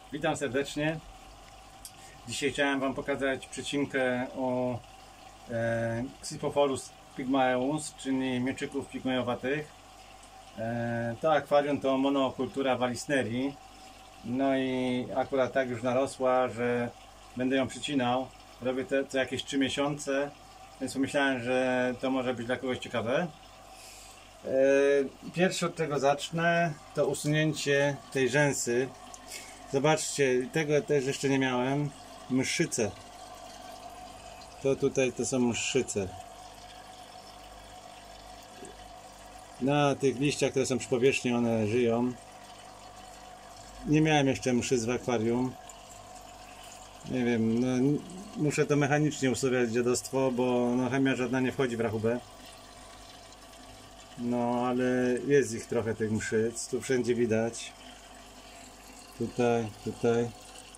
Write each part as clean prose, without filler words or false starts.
Witam serdecznie. Dzisiaj chciałem Wam pokazać przecinkę o Xiphophorus pygmaeus, czyli mieczyków pigmejowatych. To akwarium to monokultura Vallisnerii. No i akurat tak już narosła, że będę ją przycinał. Robię to co jakieś 3 miesiące, więc pomyślałem, że to może być dla kogoś ciekawe. Pierwsze od czego zacznę, to usunięcie tej rzęsy. Zobaczcie, tego też jeszcze nie miałem. Mszyce. To tutaj to są mszyce. Na tych liściach, które są przy powierzchni, one żyją. Nie miałem jeszcze mszyc w akwarium. Nie wiem, no, muszę to mechanicznie usuwać dziadostwo, bo no, chemia żadna nie wchodzi w rachubę. No, ale jest ich trochę, tych mszyc. Tu wszędzie widać. Tutaj.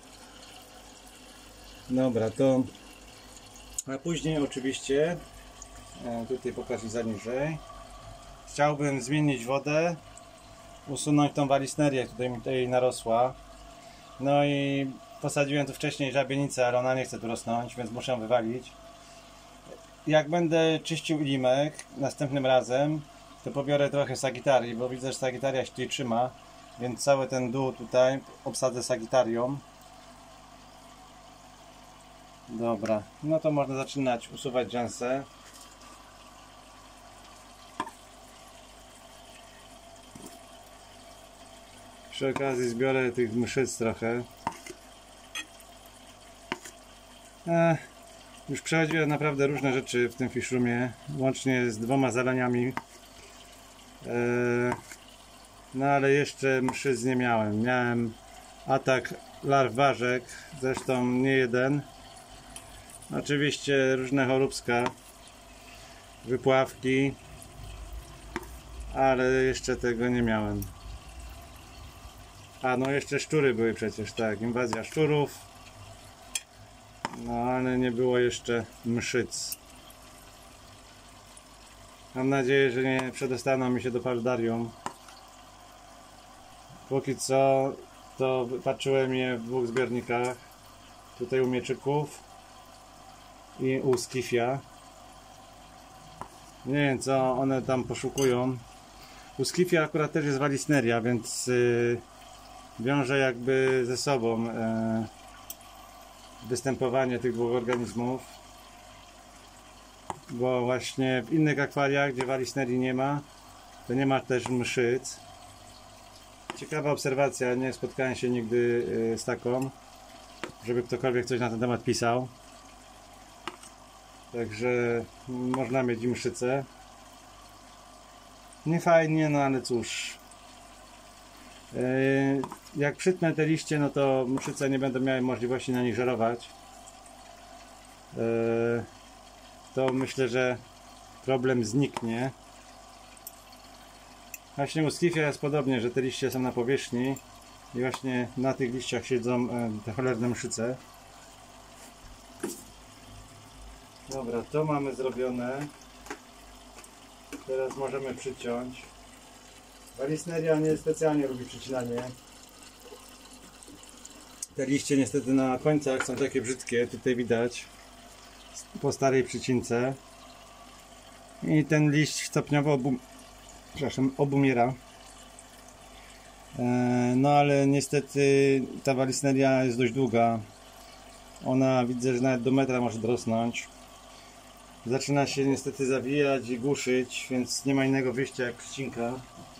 Dobra, to... A później oczywiście, tutaj pokażę za niżej, chciałbym zmienić wodę, usunąć tą walisnerię, tutaj mi tutaj narosła. No i posadziłem tu wcześniej żabienicę, ale ona nie chce tu rosnąć, więc muszę ją wywalić. Jak będę czyścił limek następnym razem, to pobiorę trochę sagitarii, bo widzę, że sagitaria się tutaj trzyma, więc cały ten dół tutaj obsadzę sagitarią. Dobra, no to można zaczynać usuwać rzęsę. Przy okazji zbiorę tych mszyc trochę. Już przechodziłem naprawdę różne rzeczy w tym fishroomie, łącznie z 2 zalaniami. No ale jeszcze mszyc nie miałem. Miałem atak larw ważek, zresztą nie jeden. Oczywiście różne choróbska, wypławki, ale jeszcze tego nie miałem. A no jeszcze szczury były przecież, tak, inwazja szczurów. No ale nie było jeszcze mszyc. Mam nadzieję, że nie przedostaną mi się do paludarium. Póki co to patrzyłem je w 2 zbiornikach. Tutaj u mieczyków i u skifia. Nie wiem, co one tam poszukują. U skifia akurat też jest Vallisneria, więc wiąże jakby ze sobą występowanie tych 2 organizmów. Bo właśnie w innych akwariach, gdzie Vallisnerii nie ma, to nie ma też mszyc. Ciekawa obserwacja, nie spotkałem się nigdy z taką, żeby ktokolwiek coś na ten temat pisał. Także można mieć mszycę. Nie fajnie, no ale cóż. Jak przytnę te liście, no to mszyce nie będą miały możliwości na nich żerować. To myślę, że problem zniknie. Właśnie u skifia jest podobnie, że te liście są na powierzchni i właśnie na tych liściach siedzą te cholerne mszyce. Dobra, to mamy zrobione. Teraz możemy przyciąć. Vallisneria nie specjalnie lubi przycinanie. Te liście niestety na końcach są takie brzydkie, tutaj widać po starej przycince. I ten liść stopniowo obumiera. No ale niestety ta Vallisneria jest dość długa. Ona, widzę, że nawet do metra może dorosnąć. Zaczyna się niestety zawijać i głuszyć, więc nie ma innego wyjścia jak przycinka.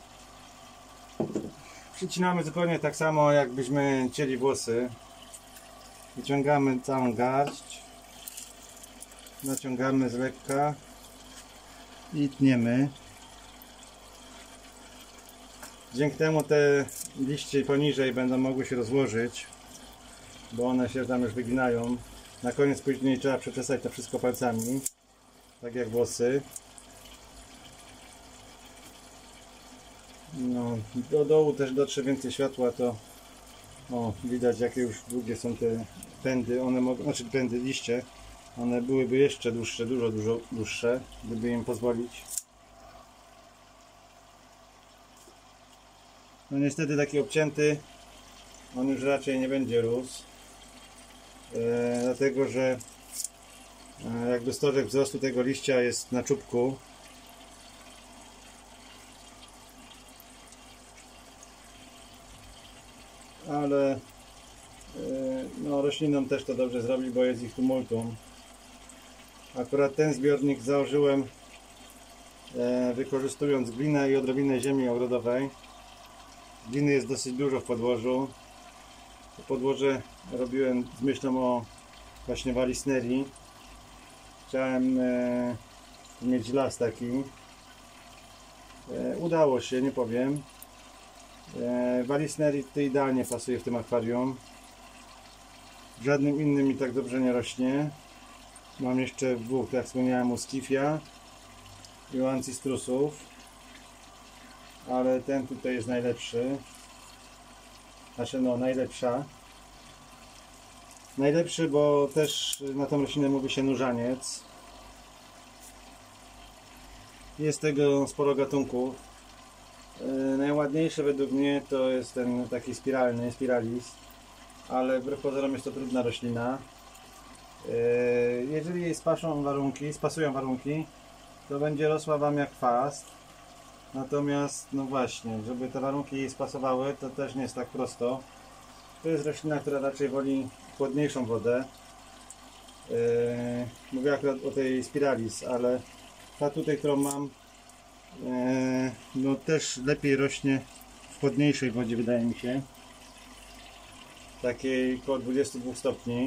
Przycinamy zupełnie tak samo, jakbyśmy cięli włosy. Wyciągamy całą garść, naciągamy z lekka i tniemy. Dzięki temu te liście poniżej będą mogły się rozłożyć, bo one się tam już wyginają. Na koniec później trzeba przeczesać to wszystko palcami, tak jak włosy. No, do dołu też dotrze więcej światła, to widać, jakie już długie są te pędy. One mogą, znaczy pędy, liście. One byłyby jeszcze dłuższe, dużo dłuższe, gdyby im pozwolić. No niestety taki obcięty on już raczej nie będzie rósł, dlatego że jakby stożek wzrostu tego liścia jest na czubku. Ale no, roślinom też to dobrze zrobi, bo jest ich tu multum. Akurat ten zbiornik założyłem wykorzystując glinę i odrobinę ziemi ogrodowej. Gliny jest dosyć dużo w podłożu. To podłoże robiłem z myślą o właśnie walisnerii. Chciałem mieć las taki. Udało się, nie powiem. Walisnerii to idealnie pasuje w tym akwarium. W żadnym innym mi tak dobrze nie rośnie. Mam jeszcze dwóch, tak jak wspomniałem, u Skifia i u Ancistrusów, ale ten tutaj jest najlepszy. Znaczy no, najlepsza. Najlepszy, bo też na tą roślinę mówi się nurzaniec. Jest tego sporo gatunków. Najładniejszy według mnie to jest ten taki spiralny, spiralis, ale wbrew pozorom jest to trudna roślina. Jeżeli jej spasują warunki, to będzie rosła Wam jak chwast. Natomiast, no właśnie, żeby te warunki jej spasowały, to też nie jest tak prosto. To jest roślina, która raczej woli chłodniejszą wodę. Mówię akurat o tej spiralis, ale ta tutaj, którą mam, no też lepiej rośnie w chłodniejszej wodzie, wydaje mi się. Takiej około 22 stopni.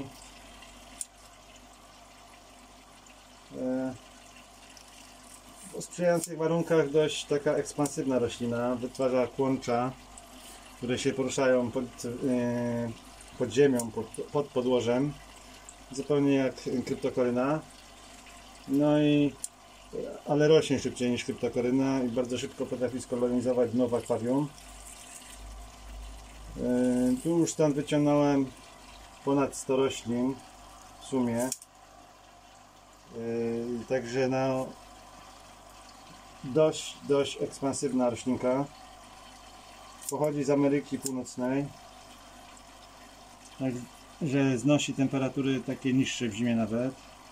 W sprzyjających warunkach dość taka ekspansywna roślina, wytwarza kłącza, które się poruszają pod ziemią, pod podłożem, zupełnie jak kryptokoryna. No i ale rośnie szybciej niż kryptokoryna i bardzo szybko potrafi skolonizować nowe akwarium. Tu już stąd wyciągnąłem ponad 100 roślin w sumie. Także no dość ekspansywna roślinka. Pochodzi z Ameryki Północnej. Także znosi temperatury takie niższe w zimie nawet.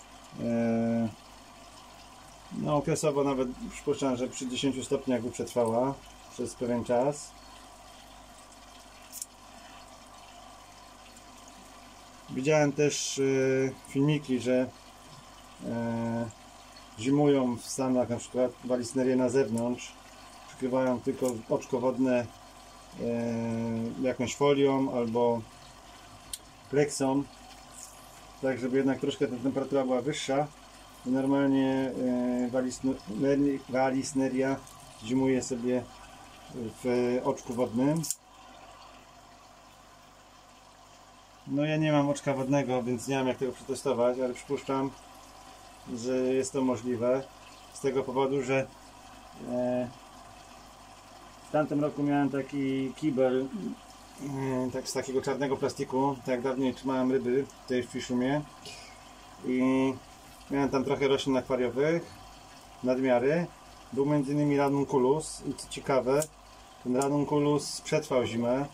No okresowo nawet przypuszczam, że przy 10 stopniach by przetrwała przez pewien czas. Widziałem też filmiki, że zimują w Stanach na przykład walisnerię na zewnątrz, przykrywają tylko oczko wodne jakąś folią albo pleksą, tak żeby jednak troszkę ta temperatura była wyższa. I normalnie walisneria zimuje sobie w oczku wodnym. No ja nie mam oczka wodnego, więc nie wiem jak tego przetestować, ale przypuszczam, że jest to możliwe z tego powodu, że w tamtym roku miałem taki kibel tak z takiego czarnego plastiku, tak jak dawniej trzymałem ryby tutaj w Fiszumie i miałem tam trochę roślin akwariowych, nadmiary. Był m.in. ranunculus i co ciekawe, ten ranunculus przetrwał zimę.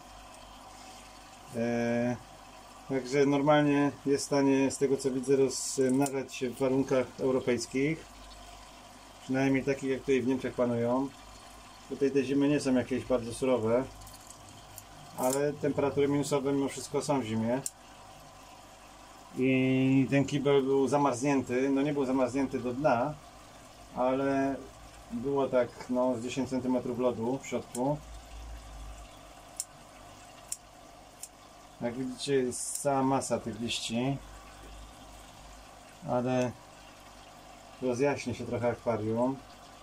Także normalnie jest w stanie, z tego co widzę, rozmnażać się w warunkach europejskich. Przynajmniej takich, jak tutaj w Niemczech panują. Tutaj te zimy nie są jakieś bardzo surowe, ale temperatury minusowe mimo wszystko są w zimie. I ten kibel był zamarznięty, no nie był zamarznięty do dna, ale było tak no z 10 cm lodu w środku. Jak widzicie, jest cała masa tych liści, ale rozjaśni się trochę akwarium.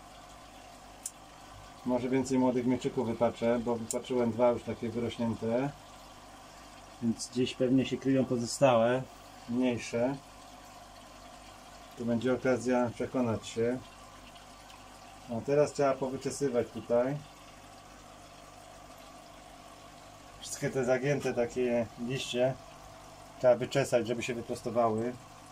Może więcej młodych mieczyków wypatrzę, bo wypatrzyłem dwa już takie wyrośnięte, więc gdzieś pewnie się kryją pozostałe, mniejsze. Tu będzie okazja przekonać się. No teraz trzeba powyczesywać tutaj. Wszystkie te zagięte takie liście trzeba wyczesać, żeby się wyprostowały.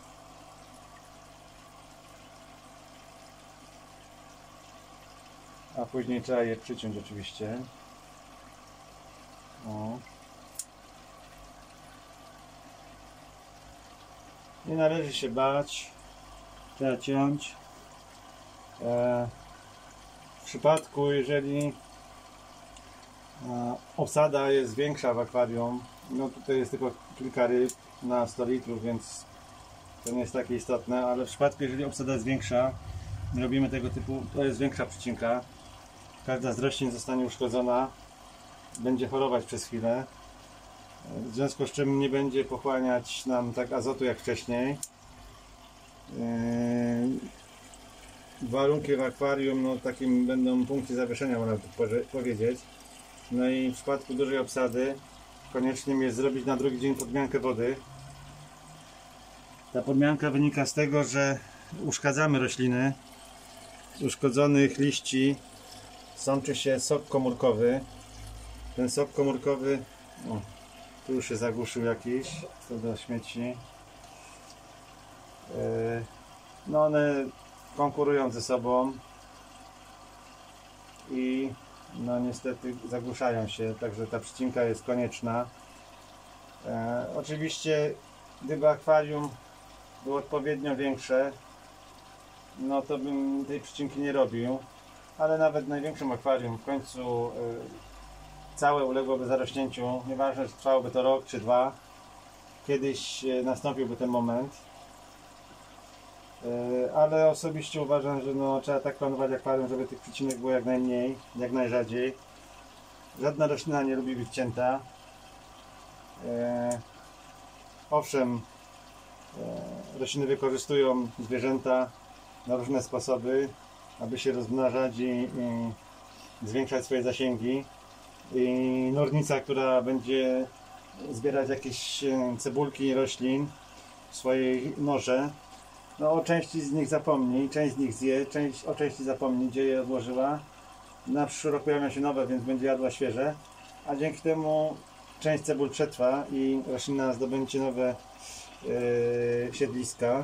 A później trzeba je przyciąć oczywiście. O. Nie należy się bać. Trzeba ciąć. W przypadku, jeżeli obsada jest większa w akwarium, no tutaj jest tylko kilka ryb na 100 litrów, więc to nie jest takie istotne, ale w przypadku, jeżeli obsada jest większa, robimy tego typu, to jest większa przycinka. Każda z roślin zostanie uszkodzona, będzie chorować przez chwilę, w związku z czym nie będzie pochłaniać nam tak azotu jak wcześniej. Warunki w akwarium, no takim będą punkty zawieszenia, można powiedzieć. No i w przypadku dużej obsady koniecznie jest zrobić na drugi dzień podmiankę wody. Ta podmianka wynika z tego, że uszkadzamy rośliny. Z uszkodzonych liści sączy się sok komórkowy. Ten sok komórkowy, o, tu już się zagłuszył jakiś, to do śmieci. No one konkurują ze sobą i no niestety zagłuszają się, także ta przycinka jest konieczna. Oczywiście gdyby akwarium było odpowiednio większe, no to bym tej przycinki nie robił, ale nawet w największym akwarium w końcu całe uległoby zarośnięciu, nieważne czy trwałoby to rok czy dwa, kiedyś nastąpiłby ten moment. Ale osobiście uważam, że no, trzeba tak planować akwarium, żeby tych przycinek było jak najmniej, jak najrzadziej. Żadna roślina nie lubi być cięta. Owszem, rośliny wykorzystują zwierzęta na różne sposoby, aby się rozmnażać i zwiększać swoje zasięgi. I nornica, która będzie zbierać jakieś cebulki roślin w swojej norze, no o części z nich zapomni, część z nich zje, o części zapomni, gdzie je odłożyła. Na przyszły rok pojawią się nowe, więc będzie jadła świeże, a dzięki temu część cebul przetrwa i roślina zdobędzie nowe siedliska.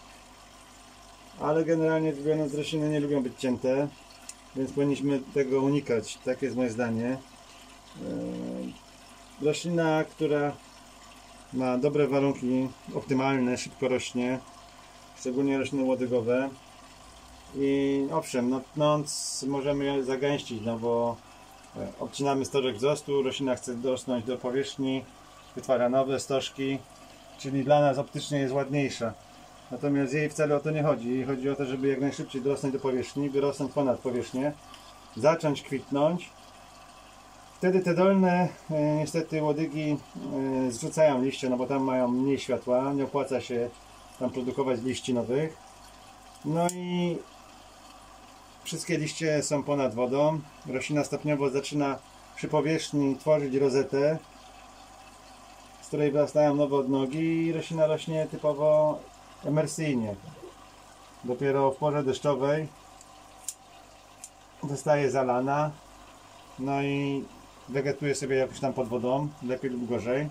Ale generalnie rzecz biorąc, rośliny nie lubią być cięte, więc powinniśmy tego unikać, takie jest moje zdanie. Roślina, która ma dobre warunki, optymalne, szybko rośnie, szczególnie rośliny łodygowe. I owszem, no tnąc możemy je zagęścić, no bo obcinamy stożek wzrostu, roślina chce dorosnąć do powierzchni, wytwarza nowe stożki, czyli dla nas optycznie jest ładniejsza. Natomiast jej wcale o to nie chodzi. Jej chodzi o to, żeby jak najszybciej dorosnąć do powierzchni, wyrosnąć ponad powierzchnię, zacząć kwitnąć. Wtedy te dolne niestety łodygi zrzucają liście, no bo tam mają mniej światła, nie opłaca się tam produkować liści nowych. No i wszystkie liście są ponad wodą. Roślina stopniowo zaczyna przy powierzchni tworzyć rozetę, z której wyrastają nowe odnogi i roślina rośnie typowo emersyjnie. Dopiero w porze deszczowej zostaje zalana, no i wegetuje sobie jakoś tam pod wodą, lepiej lub gorzej.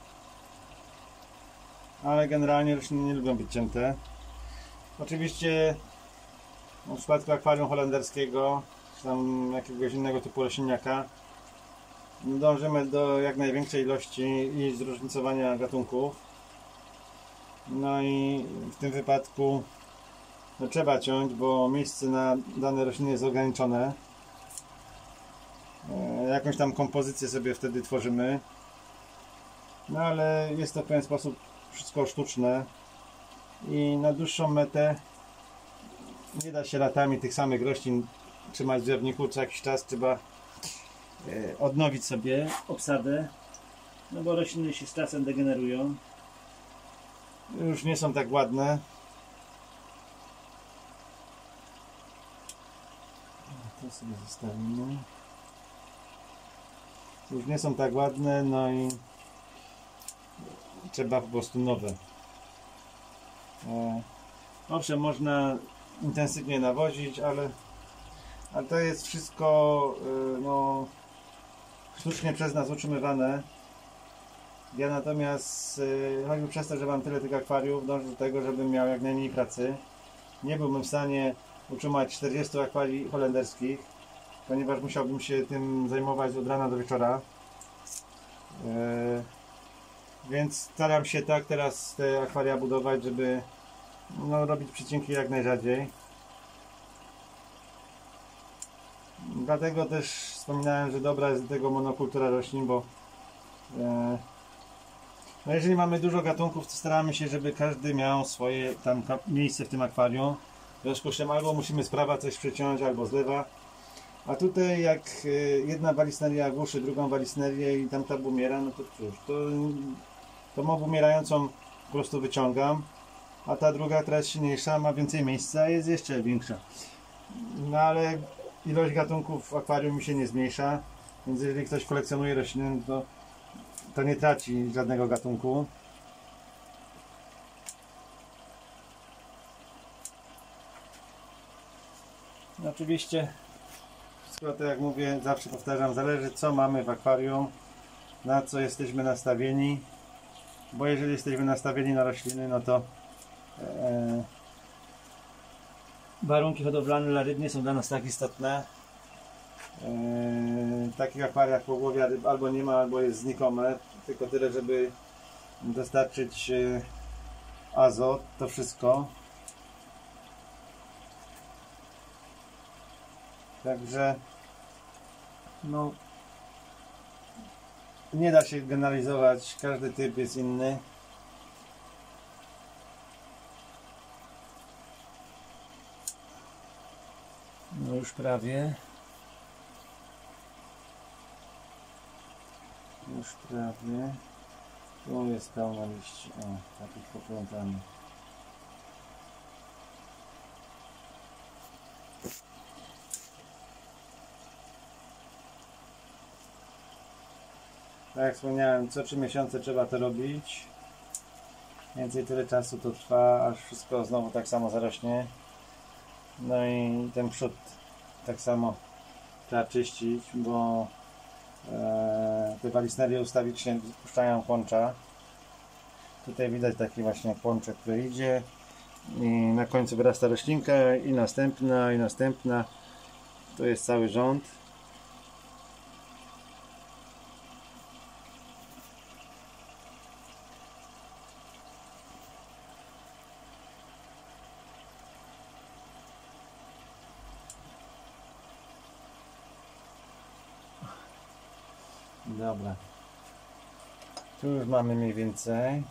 Ale generalnie rośliny nie lubią być cięte. Oczywiście w przypadku akwarium holenderskiego, czy tam jakiegoś innego typu rośliniaka, dążymy do jak największej ilości i zróżnicowania gatunków. No i w tym wypadku no, trzeba ciąć, bo miejsce na dane rośliny jest ograniczone. Jakąś tam kompozycję sobie wtedy tworzymy. No ale jest to w pewien sposób wszystko sztuczne i na dłuższą metę nie da się latami tych samych roślin trzymać w zbiorniku. Co jakiś czas trzeba odnowić sobie obsadę, no bo rośliny się z czasem degenerują, już nie są tak ładne. To sobie zostawimy. Już nie są tak ładne, no i trzeba po prostu nowe. Owszem, można intensywnie nawozić, ale to jest wszystko no, sztucznie przez nas utrzymywane. Ja natomiast, choćby przez to, że mam tyle tych akwariów, dążę do tego, żebym miał jak najmniej pracy. Nie byłbym w stanie utrzymać 40 akwarii holenderskich, ponieważ musiałbym się tym zajmować od rana do wieczora. Więc staram się tak teraz te akwaria budować, żeby no, robić przecinki jak najrzadziej. Dlatego też wspominałem, że dobra jest do tego monokultura roślin, bo no jeżeli mamy dużo gatunków, to staramy się, żeby każdy miał swoje tam miejsce w tym akwarium. W związku z czym albo musimy z prawa coś przeciąć, albo z lewa. A tutaj jak jedna walisneria głuszy drugą walisnerię i tamta bumiera, no to cóż, to mob umierającą po prostu wyciągam, a ta druga, która jest silniejsza, ma więcej miejsca i jest jeszcze większa. No ale ilość gatunków w akwarium mi się nie zmniejsza, więc jeżeli ktoś kolekcjonuje rośliny, to nie traci żadnego gatunku. No oczywiście wszystko to, jak mówię, zawsze powtarzam, zależy co mamy w akwarium, na co jesteśmy nastawieni, bo jeżeli jesteśmy nastawieni na rośliny, no to warunki hodowlane dla ryb nie są dla nas tak istotne. W takich akwariach pogłowia ryb albo nie ma, albo jest znikome, tylko tyle, żeby dostarczyć azot, to wszystko. Także no nie da się generalizować, każdy typ jest inny. No już prawie. Już prawie. Tu jest pełna liści. O, takich poplątanych. Tak jak wspomniałem, co 3 miesiące trzeba to robić. Mniej więcej tyle czasu to trwa, aż wszystko znowu tak samo zarośnie. No i ten przód tak samo trzeba czyścić, bo te walisnerie ustawicznie puszczają kłącza. Tutaj widać taki właśnie kłączek, który idzie i na końcu wyrasta roślinka i następna, i następna. To jest cały rząd. Dobra, tu już mamy mniej więcej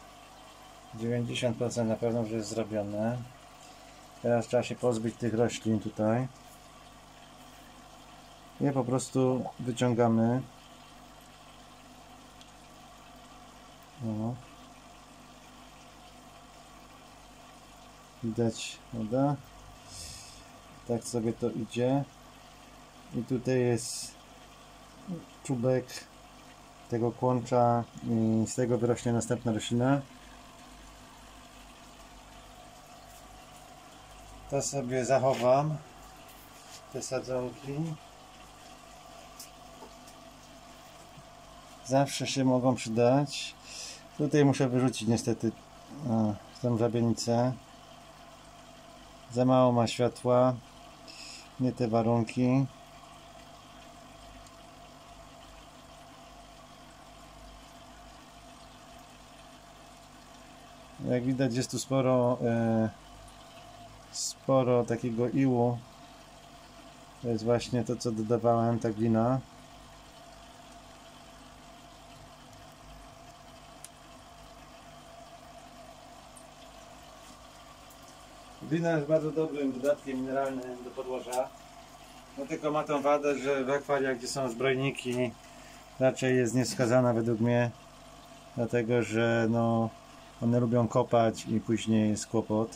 90% na pewno już jest zrobione. Teraz trzeba się pozbyć tych roślin tutaj. Je po prostu wyciągamy. No. Widać, prawda? Tak sobie to idzie. I tutaj jest czubek tego kłącza i z tego wyrośnie następna roślina. To sobie zachowam, te sadzonki. Zawsze się mogą przydać. Tutaj muszę wyrzucić niestety tą żabienicę. Za mało ma światła, nie te warunki. Jak widać, jest tu sporo takiego iłu. To jest właśnie to, co dodawałem, ta glina. Glina jest bardzo dobrym dodatkiem mineralnym do podłoża. No tylko ma tą wadę, że w akwariach, gdzie są zbrojniki, raczej jest niewskazana według mnie. Dlatego, że no, one lubią kopać i później jest kłopot.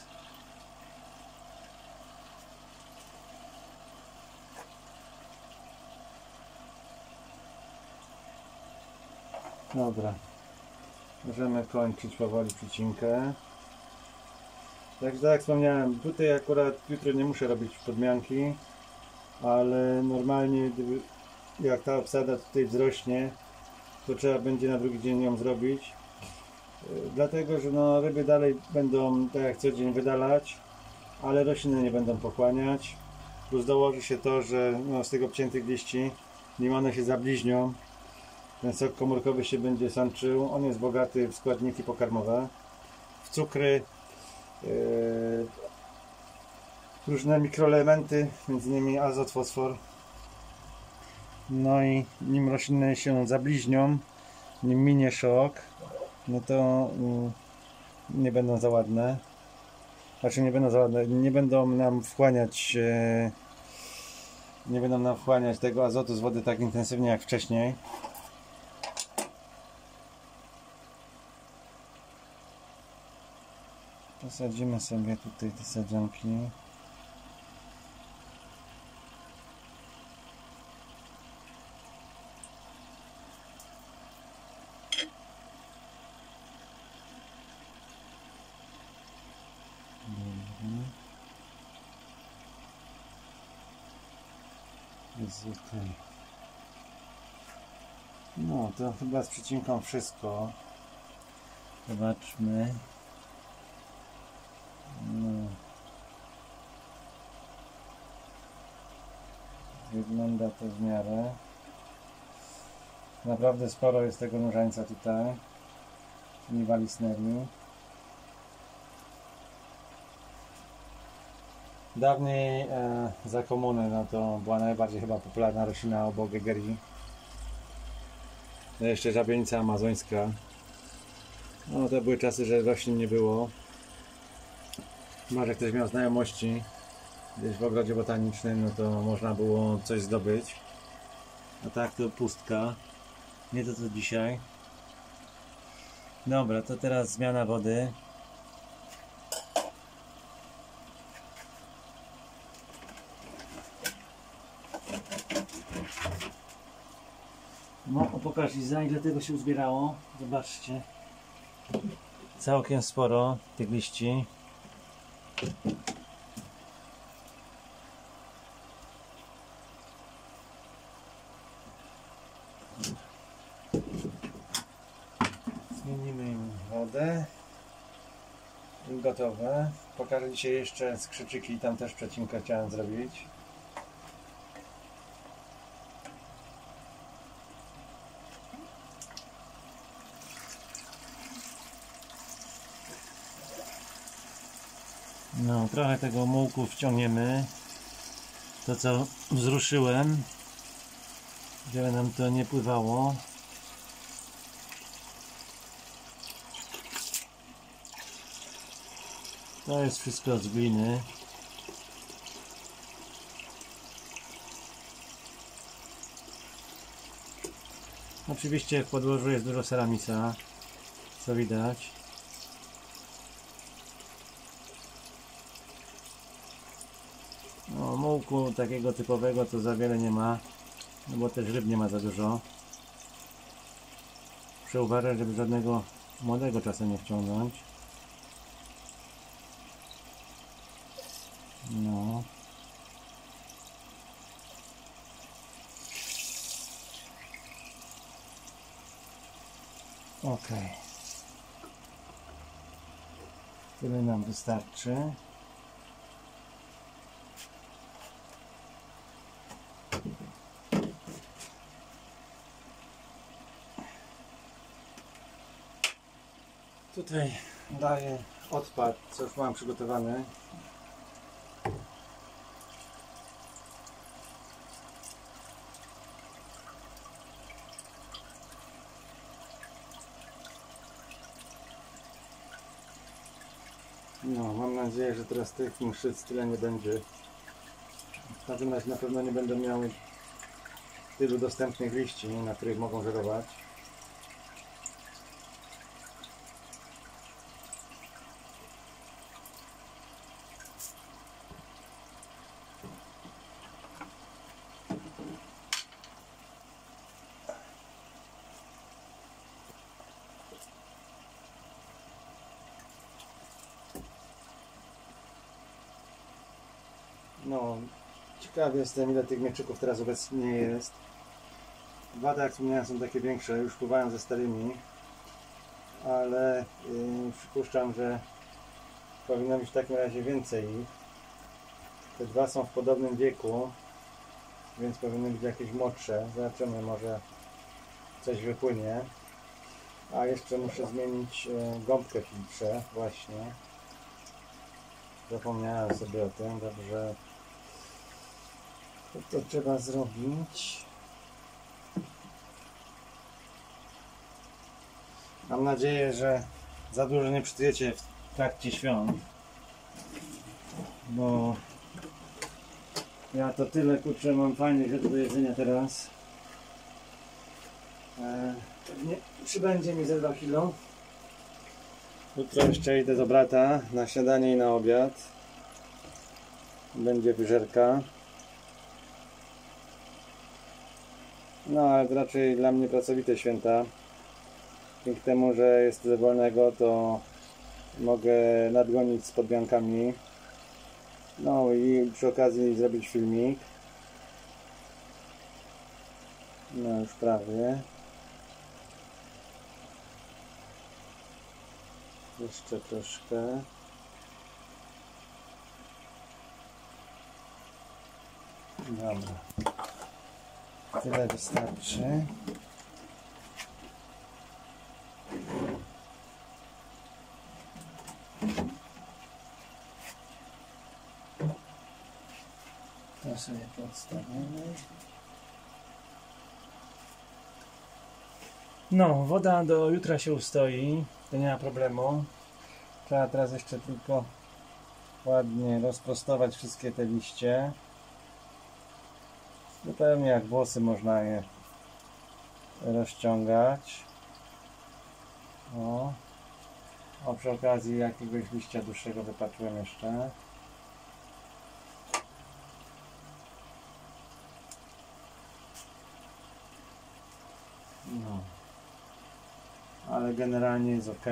Dobra, możemy kończyć powoli przecinkę. Także tak jak wspomniałem, tutaj akurat jutro nie muszę robić podmianki, ale normalnie jak ta obsada tutaj wzrośnie, to trzeba będzie na drugi dzień ją zrobić. Dlatego, że no, ryby dalej będą tak jak co dzień wydalać, ale rośliny nie będą pochłaniać. Plus dołoży się to, że no, z tych obciętych liści, nim one się zabliźnią, ten sok komórkowy się będzie sączył. On jest bogaty w składniki pokarmowe, w cukry, różne mikroelementy, między innymi azot, fosfor. No i nim rośliny się zabliźnią, nim minie szok, no to nie będą za ładne. Znaczy nie będą za ładne, nie będą nam wchłaniać tego azotu z wody tak intensywnie jak wcześniej. Posadzimy sobie tutaj te sadzonki. Jest okej. No to chyba z przecinką wszystko. Zobaczmy. No. Wygląda to w miarę. Naprawdę sporo jest tego różańca tutaj. Walisnerii. Dawniej za komuny no to była najbardziej chyba popularna roślina obok Gegerii. No jeszcze żabienica amazońska. No to były czasy, że roślin nie było. Chyba że ktoś miał znajomości gdzieś w ogrodzie botanicznym, no to można było coś zdobyć. A tak to pustka. Nie to co dzisiaj. Dobra, to teraz zmiana wody. No, pokaż Iza, ile tego się uzbierało. Zobaczcie. Całkiem sporo tych liści. Zmienimy im wodę. I gotowe. Pokażę dzisiaj jeszcze skrzyczyki, tam też przecinkę chciałem zrobić. No, trochę tego mułku wciągniemy. To co wzruszyłem, żeby nam to nie pływało. To jest wszystko z gliny. Oczywiście w podłożu jest dużo ceramisa, co widać. No, mułku takiego typowego to za wiele nie ma, no bo też ryb nie ma za dużo. Muszę uważać, żeby żadnego młodego czasem nie wciągnąć. No. Ok. Tyle nam wystarczy. Tutaj daję odpad, co już mam przygotowany. No, mam nadzieję, że teraz tych mszyc tyle nie będzie. W każdym razie na pewno nie będą miały tylu dostępnych liści, na których mogą żerować. No, ciekawy jestem, ile tych mieczyków teraz obecnie jest. Wady, jak wspomniałem, są takie większe, już pływają ze starymi, ale przypuszczam, że powinno być w takim razie więcej ich. Te dwa są w podobnym wieku, więc powinny być jakieś młodsze. Zobaczymy, może coś wypłynie. A jeszcze muszę zmienić gąbkę w filtrze właśnie. Zapomniałem sobie o tym, dobrze. To trzeba zrobić. Mam nadzieję, że za dużo nie przytyjecie w trakcie świąt. Bo ja to tyle kurczę mam fajnych rzeczy do jedzenia teraz. Nie przybędzie mi ze 2 kilo. Jutro jeszcze idę do brata na śniadanie i na obiad. Będzie wyżerka. No ale raczej dla mnie pracowite święta. Dzięki temu, że jest tyle wolnego, to mogę nadgonić z podmiankami. No i przy okazji zrobić filmik. No już prawie. Jeszcze troszkę. Dobra. Tyle wystarczy. To sobie podstawimy. No, woda do jutra się ustoi, to nie ma problemu. Trzeba teraz jeszcze tylko ładnie rozprostować wszystkie te liście. Zupełnie jak włosy można je rozciągać. O, przy okazji jakiegoś liścia dłuższego wypatrzyłem jeszcze. No. Ale generalnie jest ok.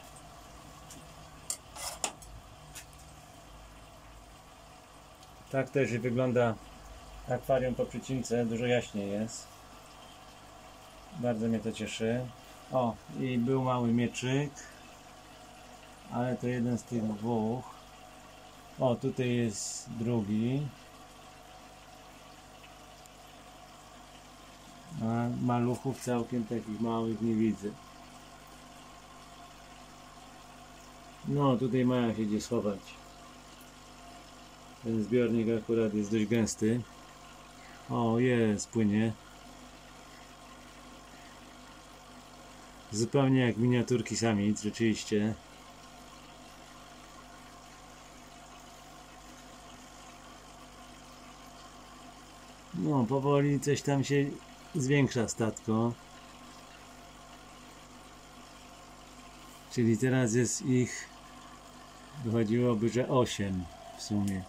Tak też wygląda akwarium po przycince, dużo jaśniej jest. Bardzo mnie to cieszy. O, i był mały mieczyk, ale to jeden z tych dwóch. O, tutaj jest drugi. A maluchów całkiem takich małych nie widzę. No, tutaj Maja się gdzie schować. Ten zbiornik akurat jest dość gęsty. O, jest, płynie. Zupełnie jak miniaturki samic, rzeczywiście. No, powoli coś tam się zwiększa statko. Czyli teraz jest ich, wychodziłoby, że 8 w sumie.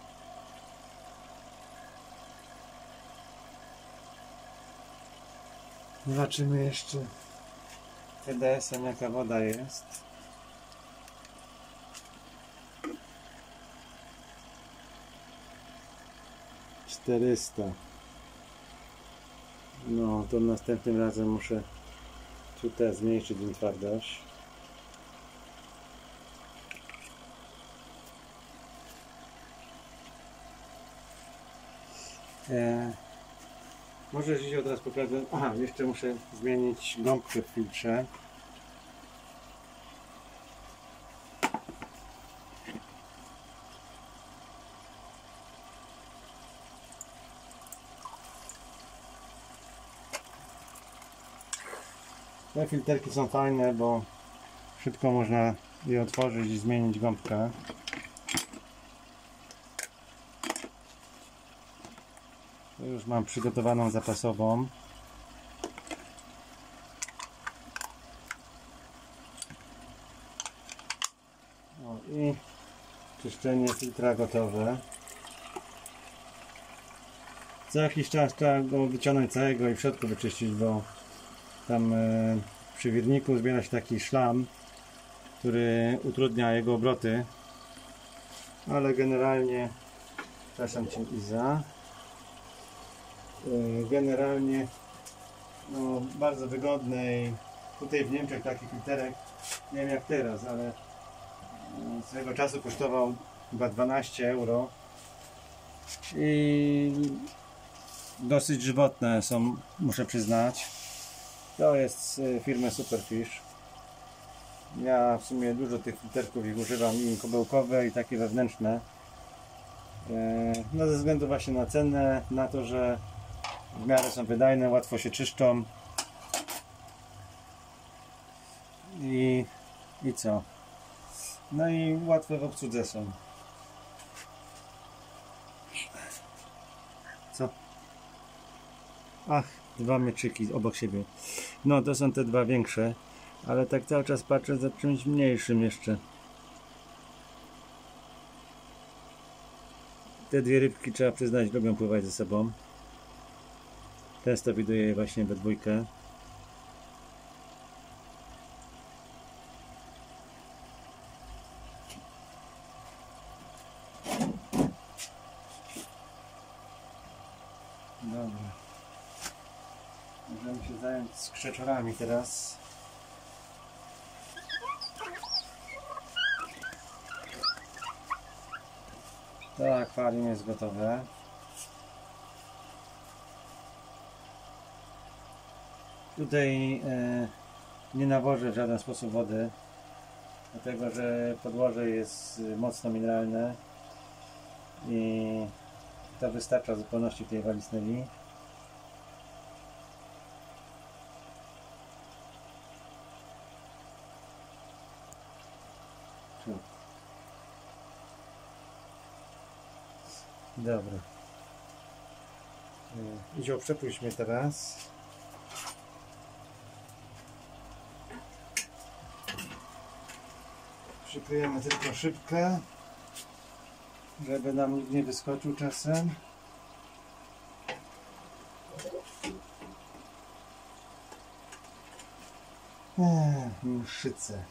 Zobaczymy jeszcze TDS-em jaka woda jest. $400. No to następnym razem muszę tutaj zmniejszyć im twardość. Może dzisiaj od razu pokażę. Aha, jeszcze muszę zmienić gąbkę w filtrze. Te filterki są fajne, bo szybko można je otworzyć i zmienić gąbkę. To już mam przygotowaną zapasową. O, i czyszczenie filtra gotowe. Co jakiś czas trzeba go wyciągnąć całego i w środku wyczyścić, bo tam przy wirniku zbiera się taki szlam, który utrudnia jego obroty. Ale generalnie, przepraszam Cię Iza, generalnie no, bardzo wygodne i tutaj w Niemczech taki filterek, nie wiem jak teraz, ale swego czasu kosztował chyba 12 euro i dosyć żywotne są, muszę przyznać. To jest z firmy Superfish. Ja w sumie dużo tych filterków ich używam, i kubełkowe, i takie wewnętrzne. No ze względu właśnie na cenę, na to, że w miarę są wydajne, łatwo się czyszczą. I co? No i łatwe w obsłudze są. Co? Ach, dwa mieczyki obok siebie. No to są te dwa większe, ale tak cały czas patrzę za czymś mniejszym jeszcze. Te dwie rybki, trzeba przyznać, lubią pływać ze sobą. Często widuję je właśnie we dwójkę. Dobra. Możemy się zająć skrzeczorami teraz. To akwarium jest gotowe. Tutaj nie nawożę w żaden sposób wody, dlatego że podłoże jest mocno mineralne i to wystarcza w zupełności tej walisneli. Dobra. Izio, przepuść mnie teraz. Przykryjemy tylko szybkę, żeby nam nikt nie wyskoczył czasem. Mszyce.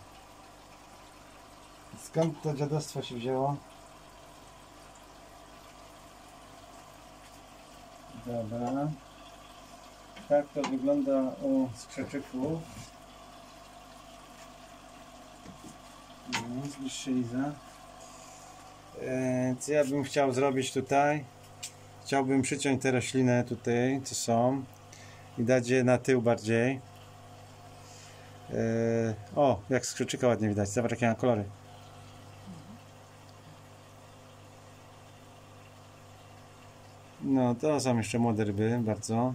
Skąd to dziadostwo się wzięło? Dobra. Tak to wygląda u skrzeczyków. Zbliż się, Liza. Co ja bym chciał zrobić tutaj? Chciałbym przyciąć te rośliny tutaj, co są, i dać je na tył bardziej. O, jak skrzyczyka ładnie widać. Zobacz, jakie ma kolory. No, to są jeszcze młode ryby, bardzo.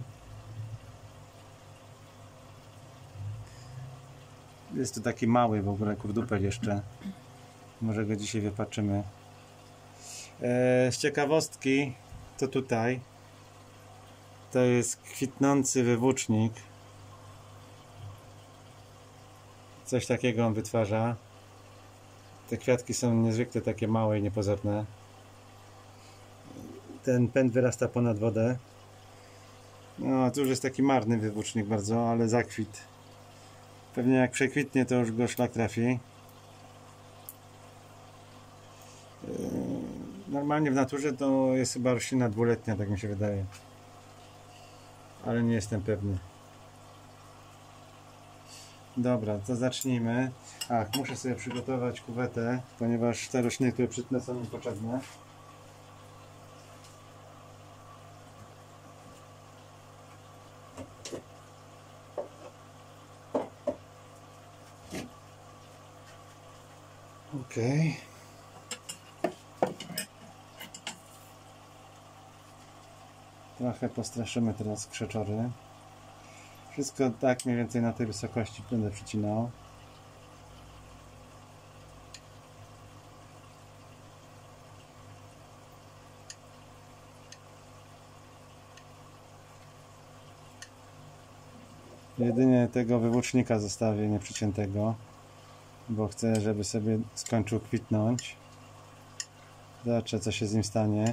Jest to taki mały w ogóle kurdupel jeszcze. Może go dzisiaj wypatrzymy. Z ciekawostki, to tutaj to jest kwitnący wywłócznik. Coś takiego on wytwarza. Te kwiatki są niezwykle takie małe i niepozorne. Ten pęd wyrasta ponad wodę. No, to już jest taki marny wywłócznik bardzo, ale zakwit. Pewnie jak przekwitnie, to już go szlak trafi. Normalnie w naturze to jest chyba roślina dwuletnia, tak mi się wydaje. Ale nie jestem pewny. Dobra, to zacznijmy. Ach, muszę sobie przygotować kuwetę, ponieważ te rośliny, które przytnę, są mi potrzebne. Okej. Trochę postraszymy teraz krzeczory. Wszystko tak mniej więcej na tej wysokości będę przycinał. Jedynie tego wywłócznika zostawię nieprzyciętego, bo chcę, żeby sobie skończył kwitnąć. Zobaczę, co się z nim stanie.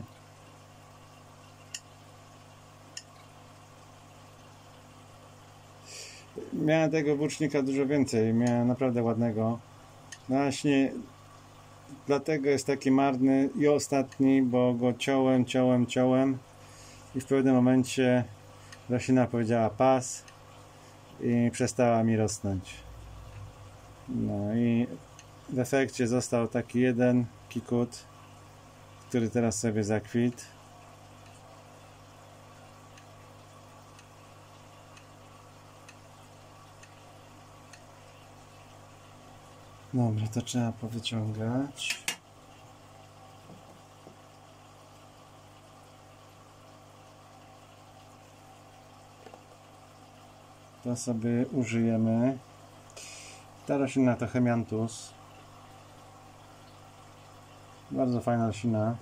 Miałem tego włócznika dużo więcej, miałem naprawdę ładnego. No właśnie dlatego jest taki marny i ostatni, bo go ciąłem i w pewnym momencie roślina powiedziała pas i przestała mi rosnąć. No i w efekcie został taki jeden kikut, który teraz sobie zakwitł. Dobra, to trzeba powyciągać. To sobie użyjemy. Ta roślina to Hemianthus. Bardzo fajna roślina.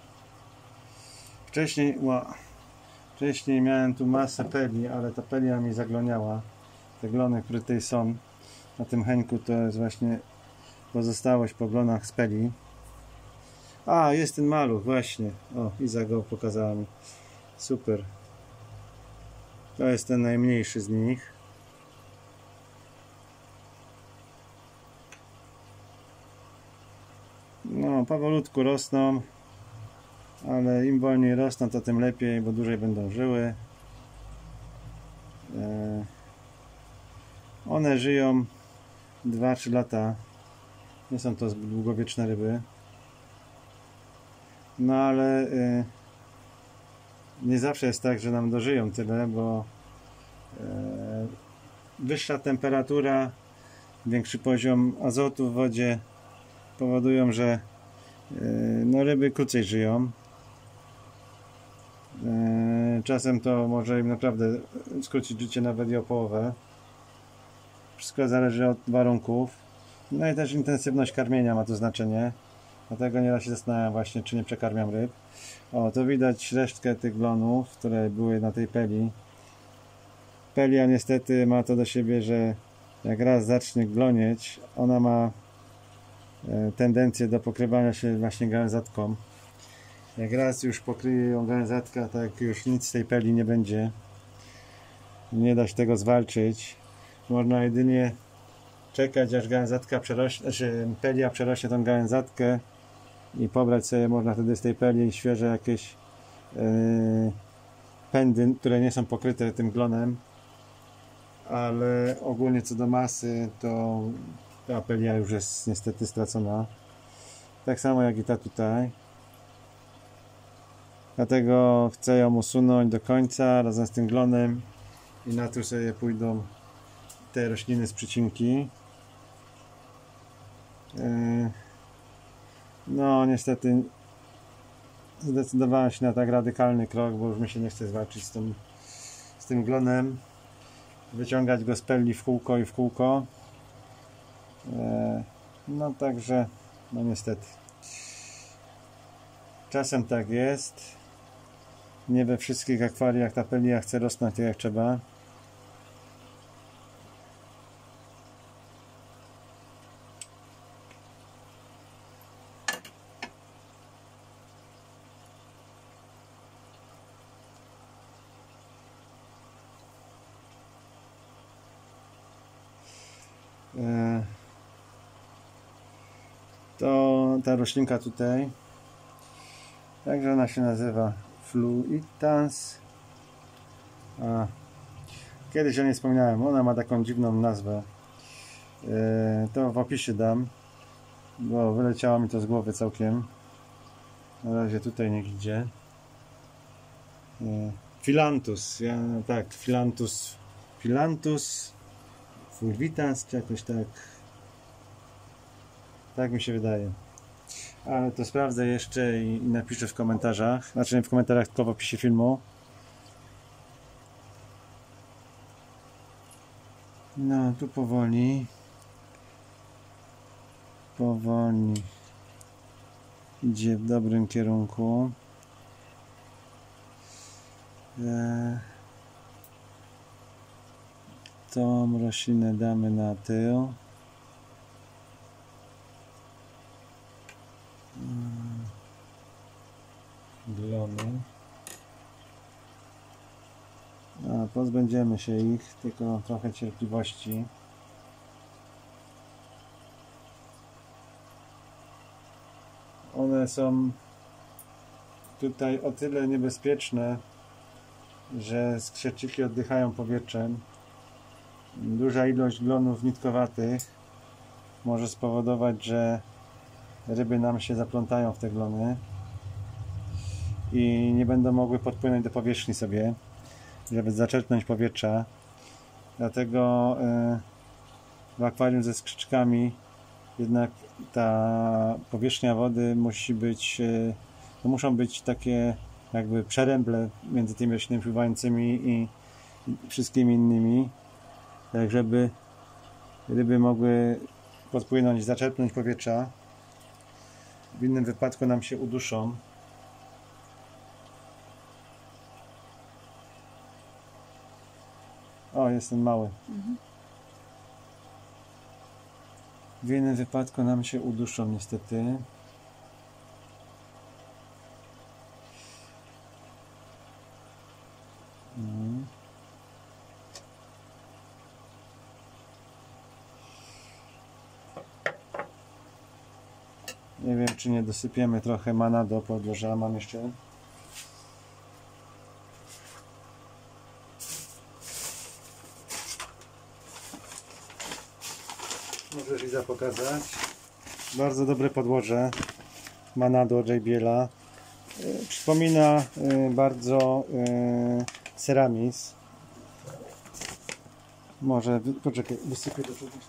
Wcześniej miałem tu masę peli, ale ta pelia mi zagloniała. Te glony, które tutaj są na tym henku, to jest właśnie pozostałość po glonach z peli. A, jest ten maluch, właśnie. O, Iza go pokazała mi. Super. To jest ten najmniejszy z nich. No, powolutku rosną, ale im wolniej rosną, to tym lepiej, bo dłużej będą żyły. One żyją 2-3 lata. Nie są to zbyt długowieczne ryby. No ale nie zawsze jest tak, że nam dożyją tyle, bo wyższa temperatura, większy poziom azotu w wodzie powodują, że no, ryby krócej żyją. Czasem to może im naprawdę skrócić życie nawet i o połowę. Wszystko zależy od warunków. No i też intensywność karmienia ma tu znaczenie. Dlatego nieraz się zastanawiam właśnie, czy nie przekarmiam ryb. O, to widać resztkę tych glonów, które były na tej peli. Pelia niestety ma to do siebie, że jak raz zacznie glonieć, ona ma tendencję do pokrywania się właśnie gałęzatką. Jak raz już pokryje ją gałęzatka, tak już nic z tej peli nie będzie. Nie da się tego zwalczyć. Można jedynie czekać, aż gałęzatka przerośnie, pelia przerośnie tą gałęzatkę i pobrać sobie można wtedy z tej peli świeże jakieś pędy, które nie są pokryte tym glonem. Ale ogólnie co do masy, to ta pelia już jest niestety stracona. Tak samo jak i ta tutaj. Dlatego chcę ją usunąć do końca razem z tym glonem i na tu sobie pójdą te rośliny z przycinki. No niestety zdecydowałem się na tak radykalny krok, bo już mi się nie chce zwalczyć z tym glonem. Wyciągać go z peli w kółko i w kółko. No także, no niestety. Czasem tak jest. Nie we wszystkich akwariach ta pelia chce rosnąć tak jak trzeba. To ta roślinka tutaj, także ona się nazywa Fluitans. Kiedyś o niej wspominałem, ona ma taką dziwną nazwę. To w opisie dam, bo wyleciało mi to z głowy całkiem. Na razie tutaj niech idzie. Phyllanthus, tak, Phyllanthus Fulvitans, czy jakoś tak. Tak mi się wydaje. Ale to sprawdzę jeszcze i napiszę w komentarzach. Znaczy nie w komentarzach, tylko w opisie filmu. No, tu powoli. Powoli. Idzie w dobrym kierunku. Tą roślinę damy na tył. Glony. Pozbędziemy się ich, tylko trochę cierpliwości. One są tutaj o tyle niebezpieczne, że skrzypczyki oddychają powietrzem. Duża ilość glonów nitkowatych może spowodować, że ryby nam się zaplątają w te glony i nie będą mogły podpłynąć do powierzchni sobie, żeby zaczerpnąć powietrza. Dlatego w akwarium ze skrzyczkami jednak ta powierzchnia wody musi być, to muszą być takie jakby przeręble między tymi roślinami pływającymi i wszystkimi innymi, tak żeby ryby mogły podpłynąć i zaczerpnąć powietrza. W innym wypadku nam się uduszą. O, jest ten mały. W innym wypadku nam się uduszą niestety. Nie wiem, czy nie dosypiemy trochę mana do podłoża. Mam jeszcze. Możesz Iza pokazać. Bardzo dobre podłoże. Manado JBL-a. Przypomina bardzo Ceramis. Może, poczekaj, wysypię do czegoś.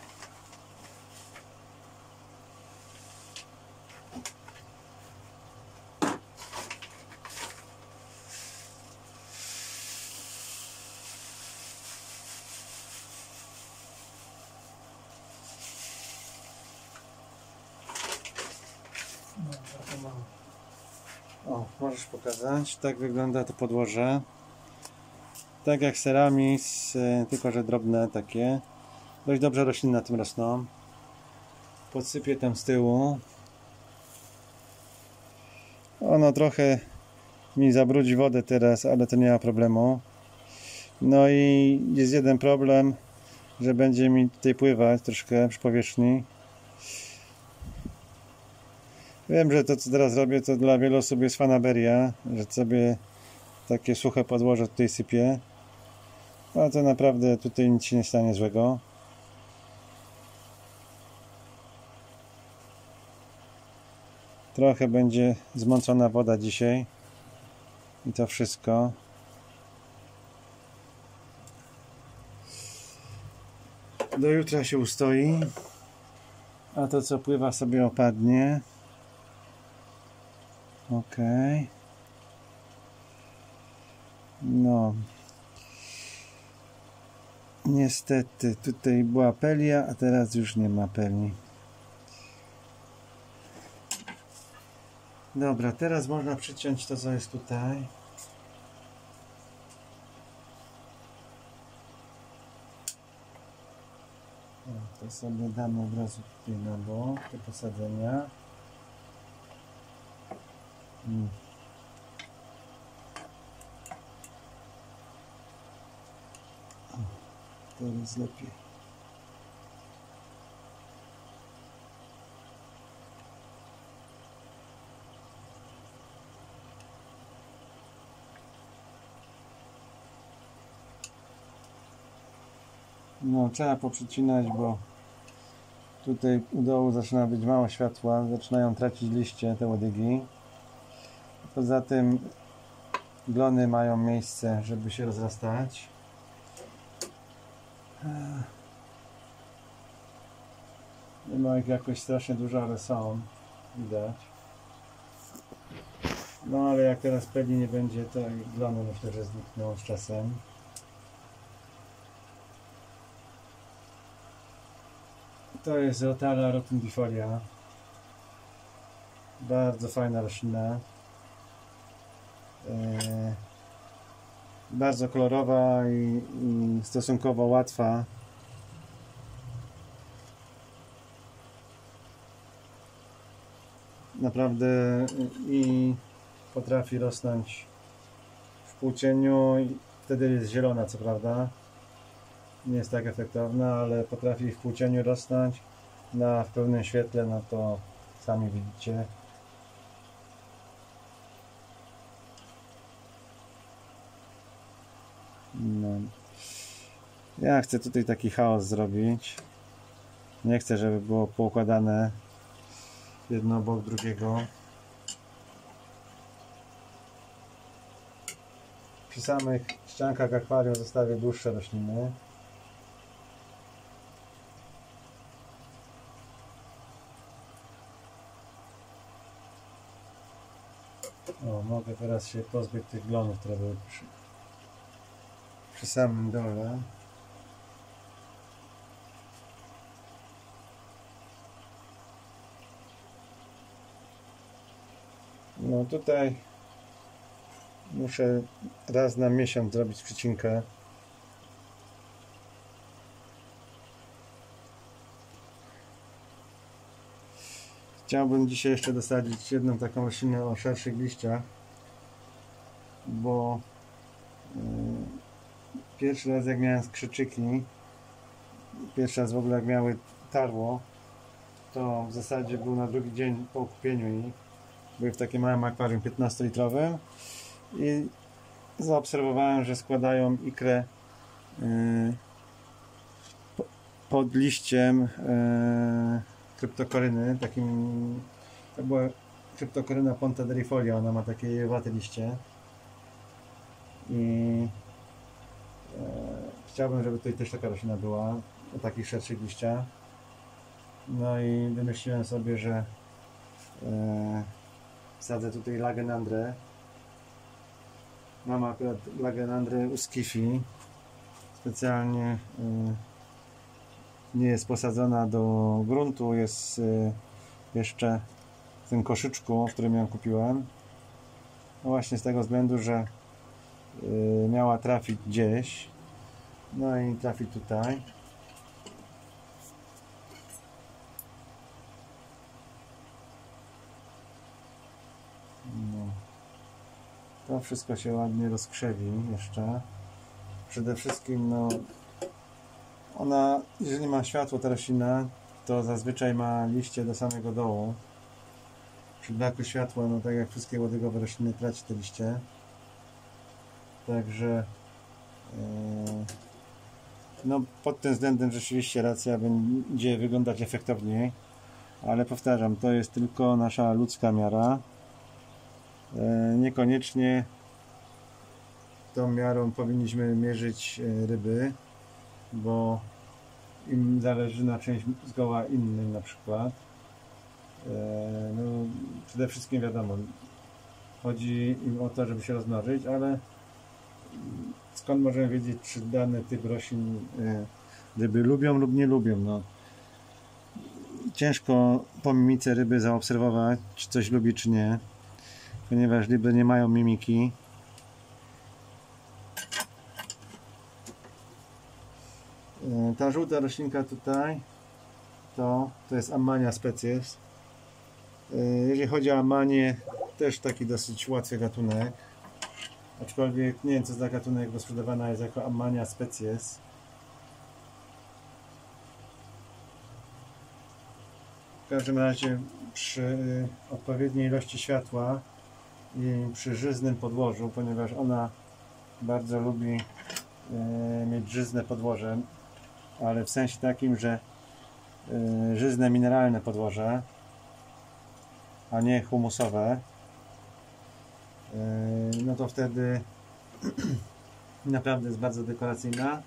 O, możesz pokazać. Tak wygląda to podłoże. Tak jak Ceramis, tylko że drobne takie. Dość dobrze rośliny na tym rosną. Podsypię tam z tyłu. Ono trochę mi zabrudzi wodę teraz, ale to nie ma problemu. No i jest jeden problem, że będzie mi tutaj pływać troszkę przy powierzchni. Wiem, że to co teraz robię, to dla wielu osób jest fanaberia, że sobie takie suche podłoże tutaj sypię. A to naprawdę tutaj nic się nie stanie złego. Trochę będzie zmącona woda dzisiaj. I to wszystko. Do jutra się ustoi. A to co pływa sobie opadnie. Ok. No. Niestety, tutaj była pelia, a teraz już nie ma peli. Dobra, teraz można przyciąć to, co jest tutaj. To sobie damy od razu tutaj na bok, te posadzenia. Teraz lepiej. No, trzeba poprzycinać, bo tutaj u dołu zaczyna być mało światła, zaczynają tracić liście te łodygi. Poza tym glony mają miejsce, żeby się rozrastać. Nie ma ich jakoś strasznie dużo, ale są, widać. No ale jak teraz peli nie będzie, to glony myślę, że znikną z czasem. To jest Rotala rotundifolia. Bardzo fajna roślina. Bardzo kolorowa i stosunkowo łatwa. Naprawdę i potrafi rosnąć w półcieniu. Wtedy jest zielona, co prawda. Nie jest tak efektowna, ale potrafi w półcieniu rosnąć. W pełnym świetle, no to sami widzicie. No. Ja chcę tutaj taki chaos zrobić. Nie chcę, żeby było poukładane jedno obok drugiego. Przy samych ściankach akwarium zostawię dłuższe rośliny. O, mogę teraz się pozbyć tych glonów, które były przy samym dole. No tutaj muszę raz na miesiąc zrobić przecinkę. Chciałbym dzisiaj jeszcze dosadzić jedną taką roślinę o szerszych liściach, bo pierwszy raz jak miałem skrzyczyki, pierwszy raz w ogóle jak miały tarło, to w zasadzie był na drugi dzień po okupieniu ich. Były w takim małym akwarium 15-litrowym i zaobserwowałem, że składają ikrę pod liściem kryptokoryny, takim, to była kryptokoryna Pontederifolia, ona ma takie jejowate liście i chciałbym, żeby tutaj też taka roślina była o takich szerszych liściach. No i wymyśliłem sobie, że wsadzę tutaj Lagenandrę. Mam akurat Lagenandrę u Skifi, specjalnie nie jest posadzona do gruntu, jest jeszcze w tym koszyczku, w którym ją kupiłem. No właśnie z tego względu, że miała trafić gdzieś, no i trafi tutaj. No. To wszystko się ładnie rozkrzewi jeszcze. Przede wszystkim no, ona, jeżeli ma światło ta roślina, to zazwyczaj ma liście do samego dołu. Przy braku światła, no tak jak wszystkie łodygowe rośliny, traci te liście. Także no pod tym względem rzeczywiście racja, będzie wyglądać efektowniej, ale powtarzam, to jest tylko nasza ludzka miara. Niekoniecznie tą miarą powinniśmy mierzyć ryby, bo im zależy na czymś zgoła innym, na przykład. No, przede wszystkim wiadomo, chodzi im o to, żeby się rozmnożyć, ale skąd możemy wiedzieć, czy dany typ roślin ryby lubią lub nie lubią? No, ciężko po mimice ryby zaobserwować, czy coś lubi, czy nie, ponieważ ryby nie mają mimiki. Ta żółta roślinka tutaj to jest Ammania species. Jeżeli chodzi o Ammanię, też taki dosyć łatwy gatunek, aczkolwiek nie wiem co za gatunek, bo sprzedawana jest jako Ammania species. W każdym razie przy odpowiedniej ilości światła i przy żyznym podłożu, ponieważ ona bardzo lubi mieć żyzne podłoże, ale w sensie takim, że żyzne mineralne podłoże, a nie humusowe, no to wtedy naprawdę jest bardzo dekoracyjna,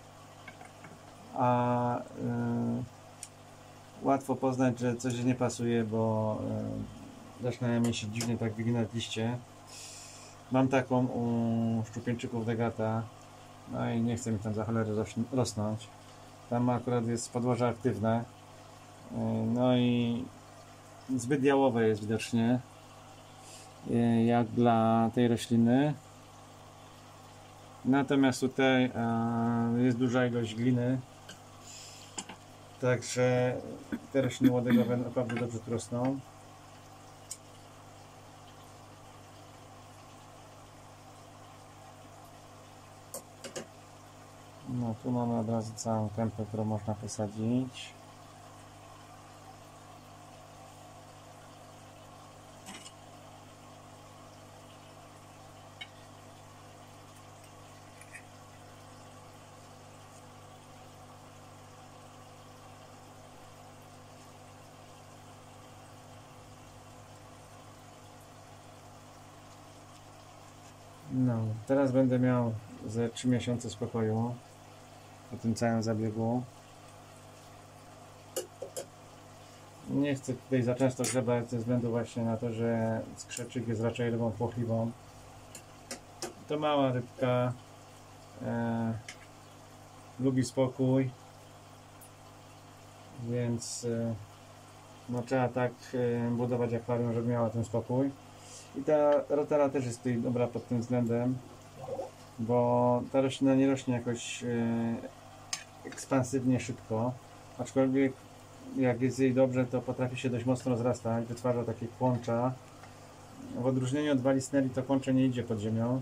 a łatwo poznać, że coś nie pasuje, bo zaczynają mi się dziwnie tak wyginać liście. Mam taką u szczupieńczyków Degata, no i nie chcę mi tam za cholerę rosnąć. Tam akurat jest podłoże aktywne, no i zbyt jałowe jest widocznie, jak dla tej rośliny. Natomiast tutaj jest duża ilość gliny, także te rośliny łodygowe naprawdę dobrze tu rosną. No tu mamy od razu całą kępę, którą można posadzić. No, teraz będę miał ze 3 miesiące spokoju po tym całym zabiegu. nie chcę tutaj za często grzebać ze względu właśnie na to, że skrzeczyk jest raczej rybą płochliwą. To mała rybka, lubi spokój, więc no, trzeba tak budować akwarium, żeby miała ten spokój. I ta rotara też jest tutaj dobra pod tym względem, bo ta roślina nie rośnie jakoś ekspansywnie szybko, aczkolwiek jak jest jej dobrze, to potrafi się dość mocno rozrastać, wytwarza takie kłącza. W odróżnieniu od walisnerii to kłącze nie idzie pod ziemią.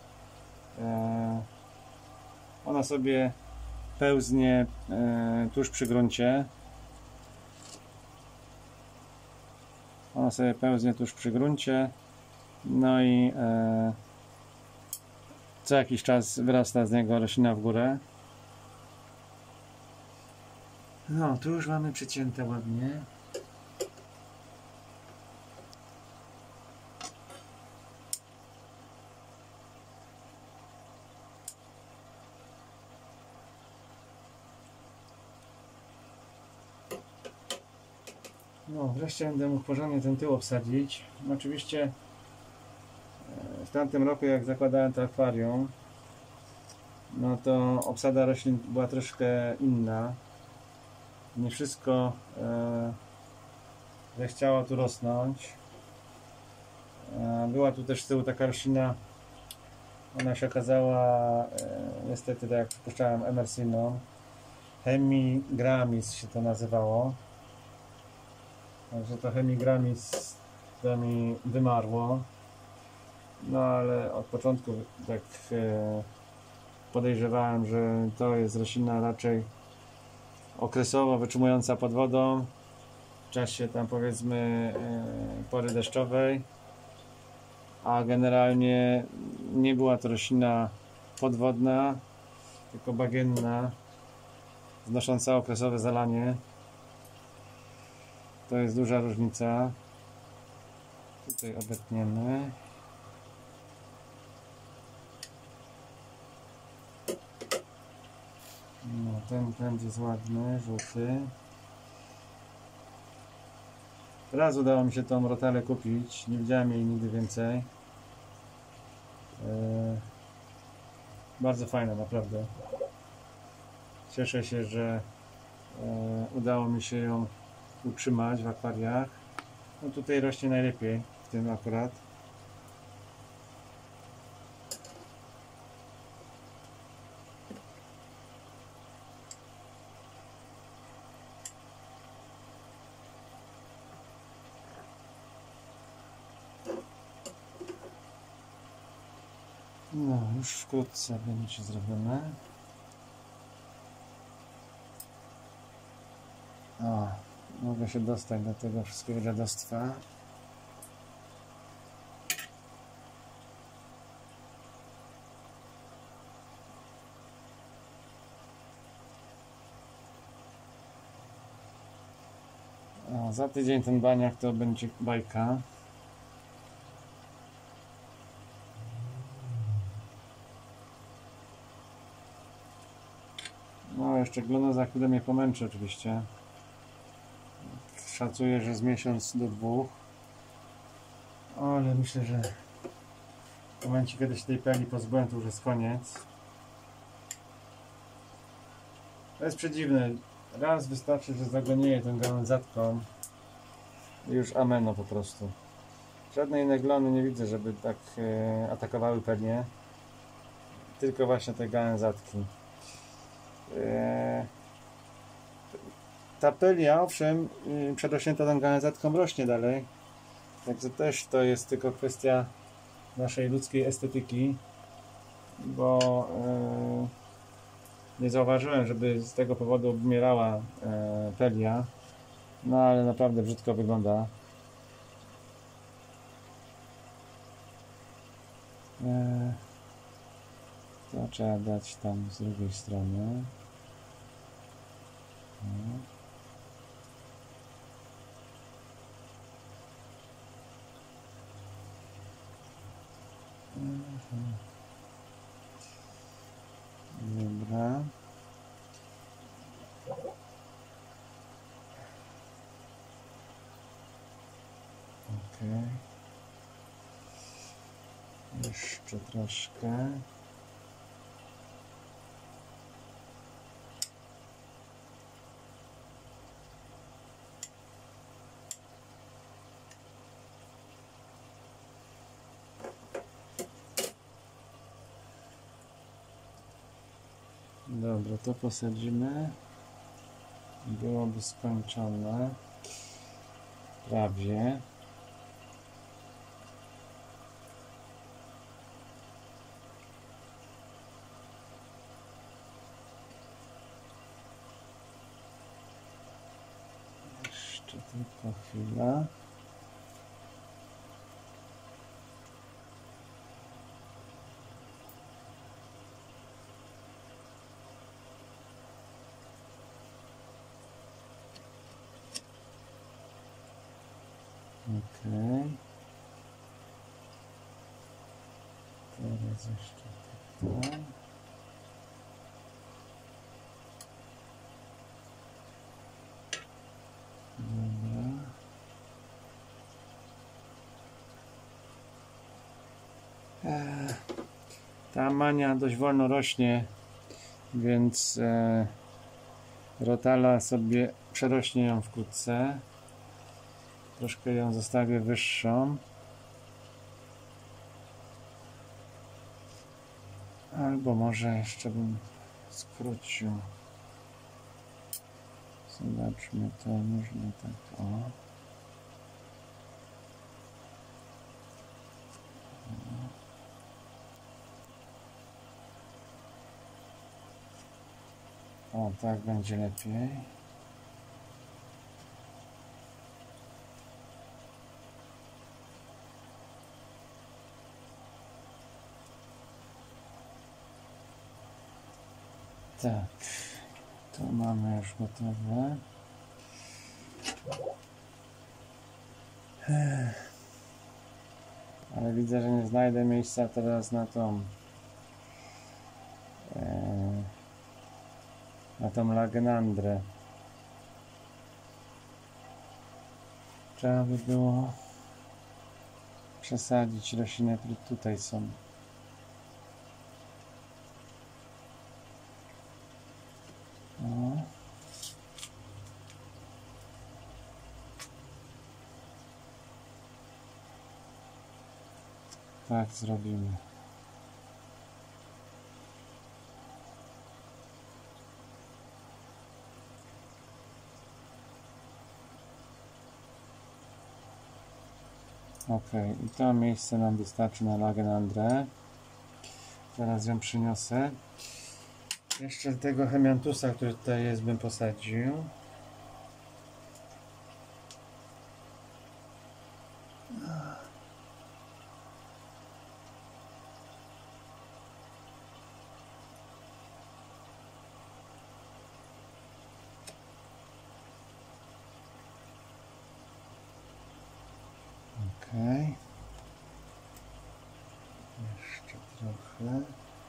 Ona sobie pełznie tuż przy gruncie. No i co jakiś czas wyrasta z niego roślina w górę. No, tu już mamy przycięte ładnie. No, wreszcie będę mógł porządnie ten tył obsadzić. Oczywiście w tamtym roku, jak zakładałem to akwarium, no to obsada roślin była troszkę inna. Nie wszystko zechciało tu rosnąć. Była tu też z tyłu taka roślina, ona się okazała niestety, tak jak przypuszczałem, emersyjną. Hemigramis się to nazywało. Także to Hemigramis to mi wymarło. No ale od początku tak podejrzewałem, że to jest roślina raczej okresowo wytrzymująca pod wodą w czasie tam powiedzmy pory deszczowej, a generalnie nie była to roślina podwodna, tylko bagienna, znosząca okresowe zalanie. To jest duża różnica. Tutaj odetniemy. No, ten pęd jest ładny, żółty. Raz udało mi się tą rotarę kupić, nie widziałem jej nigdy więcej. Bardzo fajna, naprawdę. Cieszę się, że udało mi się ją utrzymać w akwariach. No tutaj rośnie najlepiej, w tym akurat. No, już wkrótce będzie zrobione. O, mogę się dostać do tego wszystkiego dziadostwa. O, za tydzień ten baniak to będzie bajka. No, jeszcze glono za chwilę mnie pomęczy oczywiście. Szacuję, że z miesiąc do 2. Ale myślę, że w momencie, kiedy się tej peli pozbyłem, to już jest koniec. To jest przedziwne. Raz wystarczy, że zagoniję tę gałęzatką i już ameno po prostu. Żadnej innej glony nie widzę, żeby tak atakowały pelię. Tylko właśnie te gałęzatki. Ta pelia, owszem, przerośnięta tą gałęzatką rośnie dalej. Także też to jest tylko kwestia naszej ludzkiej estetyki, bo nie zauważyłem, żeby z tego powodu obumierała pelia. No ale naprawdę brzydko wygląda. To trzeba dać tam z drugiej strony. Dobra. Jeszcze troszkę. Dobra, to posadzimy. Byłoby skończone. Prawie. Jeszcze tylko chwila. Okej. Teraz jeszcze tutaj. Dobra. Ta mania dość wolno rośnie, więc rotala sobie przerośnie ją wkrótce. Troszkę ją zostawię wyższą. Albo może jeszcze bym skrócił. Zobaczmy, to można tak o. O, tak będzie lepiej. Tak, to mamy już gotowe. Ale widzę, że nie znajdę miejsca teraz na tą lagenandrę. Trzeba by było przesadzić rośliny, które tutaj są. O. Tak zrobimy. Ok, i to miejsce nam wystarczy na lagenandrę. Zaraz ją przyniosę. Jeszcze tego hemiantusa, który tutaj jest, bym posadził. Ok. Jeszcze trochę.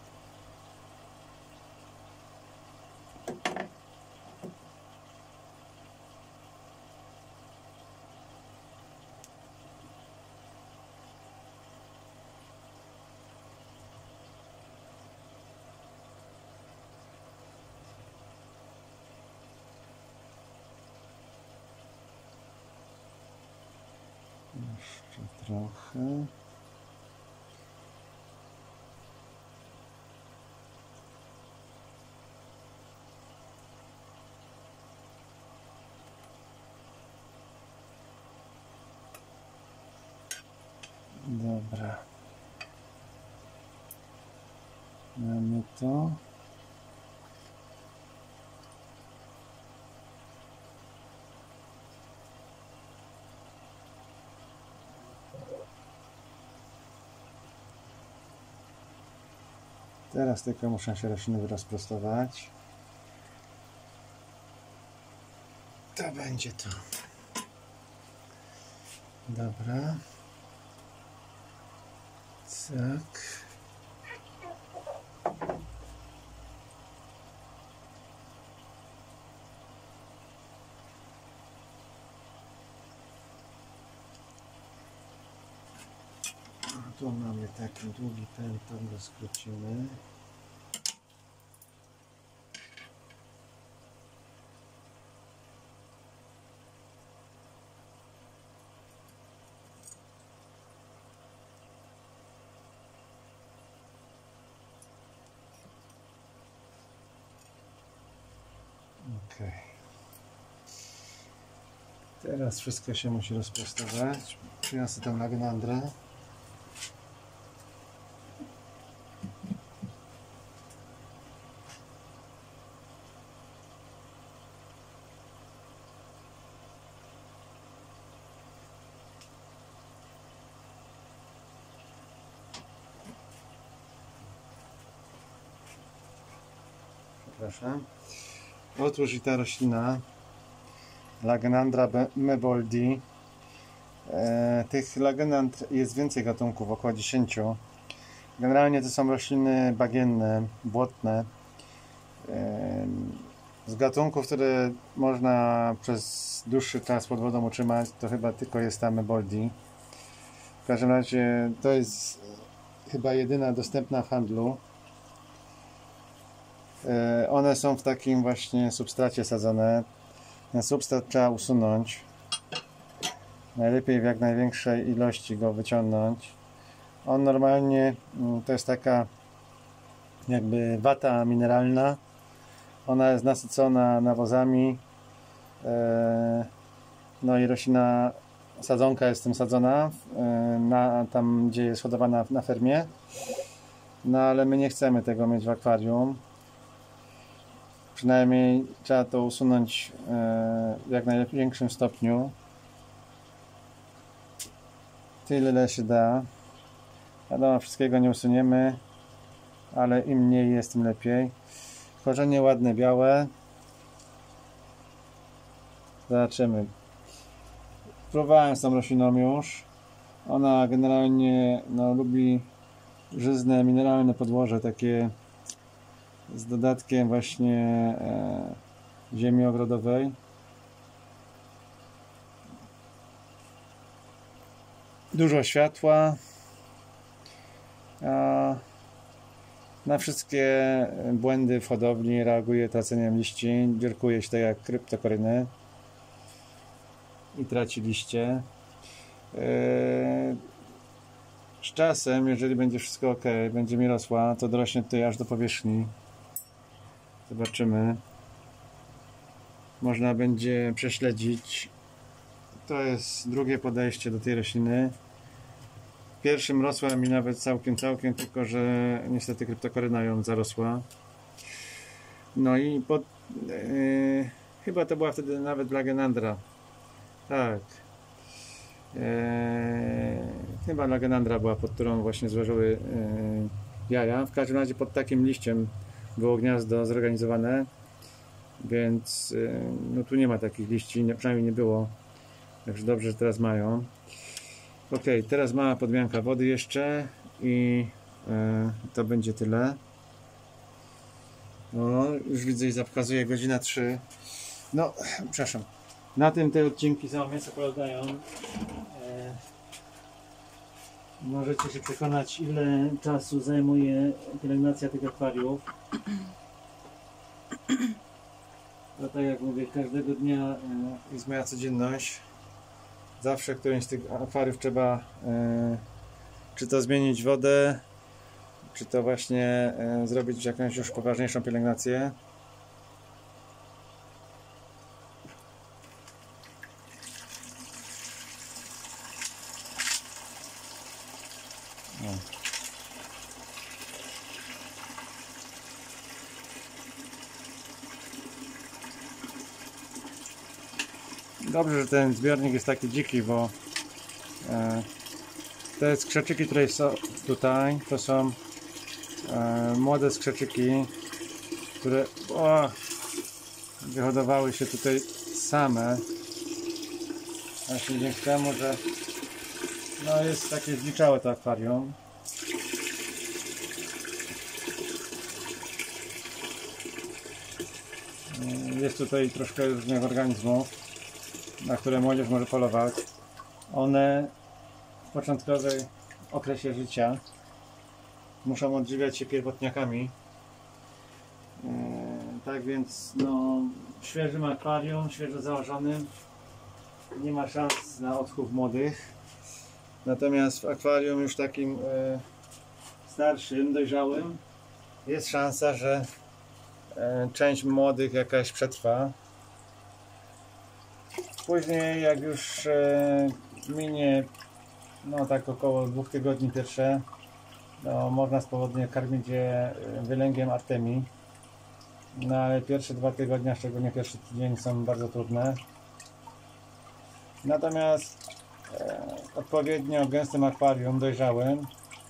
Jeszcze trochę. Dobra. Mamy to. Teraz tylko muszę się rośliny rozprostować. To będzie to. Dobra. Tak. Tu mamy taki długi pęton, go skrócimy. Ok. Teraz wszystko się musi rozprostować. Przyniosę tę lagenandrę. Przepraszam. Otóż i ta roślina Lagenandra meboldi. Tych lagenandr jest więcej gatunków, około 10. Generalnie to są rośliny bagienne, błotne. Z gatunków, które można przez dłuższy czas pod wodą utrzymać, to chyba tylko jest ta meboldi. W każdym razie to jest chyba jedyna dostępna w handlu. One są w takim właśnie substracie sadzone. Ten substrat trzeba usunąć. Najlepiej w jak największej ilości go wyciągnąć. On normalnie to jest taka jakby wata mineralna. Ona jest nasycona nawozami. No i roślina, sadzonka jest tym sadzona tam gdzie jest hodowana na fermie. No ale my nie chcemy tego mieć w akwarium. Przynajmniej trzeba to usunąć w jak największym stopniu. Tyle, ile się da. Wiadomo, wszystkiego nie usuniemy, ale im mniej jest, tym lepiej. Korzenie ładne, białe. Zobaczymy. Próbowałem z tą rośliną już. Ona generalnie lubi żyzne, mineralne podłoże, takie z dodatkiem właśnie ziemi ogrodowej. Dużo światła. Na wszystkie błędy w hodowli reaguje traceniem liści. Dziurkuje się tak jak kryptokoryny i traci liście. Z czasem, jeżeli będzie wszystko ok, będzie mi rosła, to dorośnie tutaj aż do powierzchni. Zobaczymy. Można będzie prześledzić. To jest drugie podejście do tej rośliny. W pierwszym rosła mi nawet całkiem, tylko że niestety kryptokoryna ją zarosła. No i chyba to była wtedy nawet Lagenandra. Tak. Chyba Lagenandra była, pod którą właśnie złożyły jaja. W każdym razie pod takim liściem było gniazdo zorganizowane, więc no tu nie ma takich liści, przynajmniej nie było. Także dobrze, że teraz mają. Ok, teraz mała podmianka wody jeszcze i to będzie tyle. No, już widzę i pokazuje godzina 3. No, przepraszam. Na tym te odcinki są mięso polegają. Możecie się przekonać, ile czasu zajmuje pielęgnacja tych akwariów. To tak jak mówię, każdego dnia jest moja codzienność. Zawsze którymś z tych akwariów trzeba czy to zmienić wodę, czy to właśnie zrobić jakąś już poważniejszą pielęgnację. No. Dobrze, że ten zbiornik jest taki dziki, bo te skrzaczyki, które są tutaj, to są młode skrzaczyki, które wyhodowały się tutaj same. Właśnie dzięki temu, że jest takie zliczałe to akwarium. Jest tutaj troszkę różnych organizmów, na które młodzież może polować. One w początkowej okresie życia. Muszą odżywiać się pierwotniakami. Tak więc no, w świeżym akwarium, świeżo założonym, nie ma szans na odchów młodych. Natomiast w akwarium już takim starszym, dojrzałym jest szansa, że część młodych jakaś przetrwa. Później jak już minie no tak około 2 tygodni pierwsze, no, można swobodnie karmić je wylęgiem Artemii. No ale pierwsze 2 tygodnie, szczególnie pierwszy tydzień, są bardzo trudne. Natomiast odpowiednio gęstym akwarium, dojrzałym,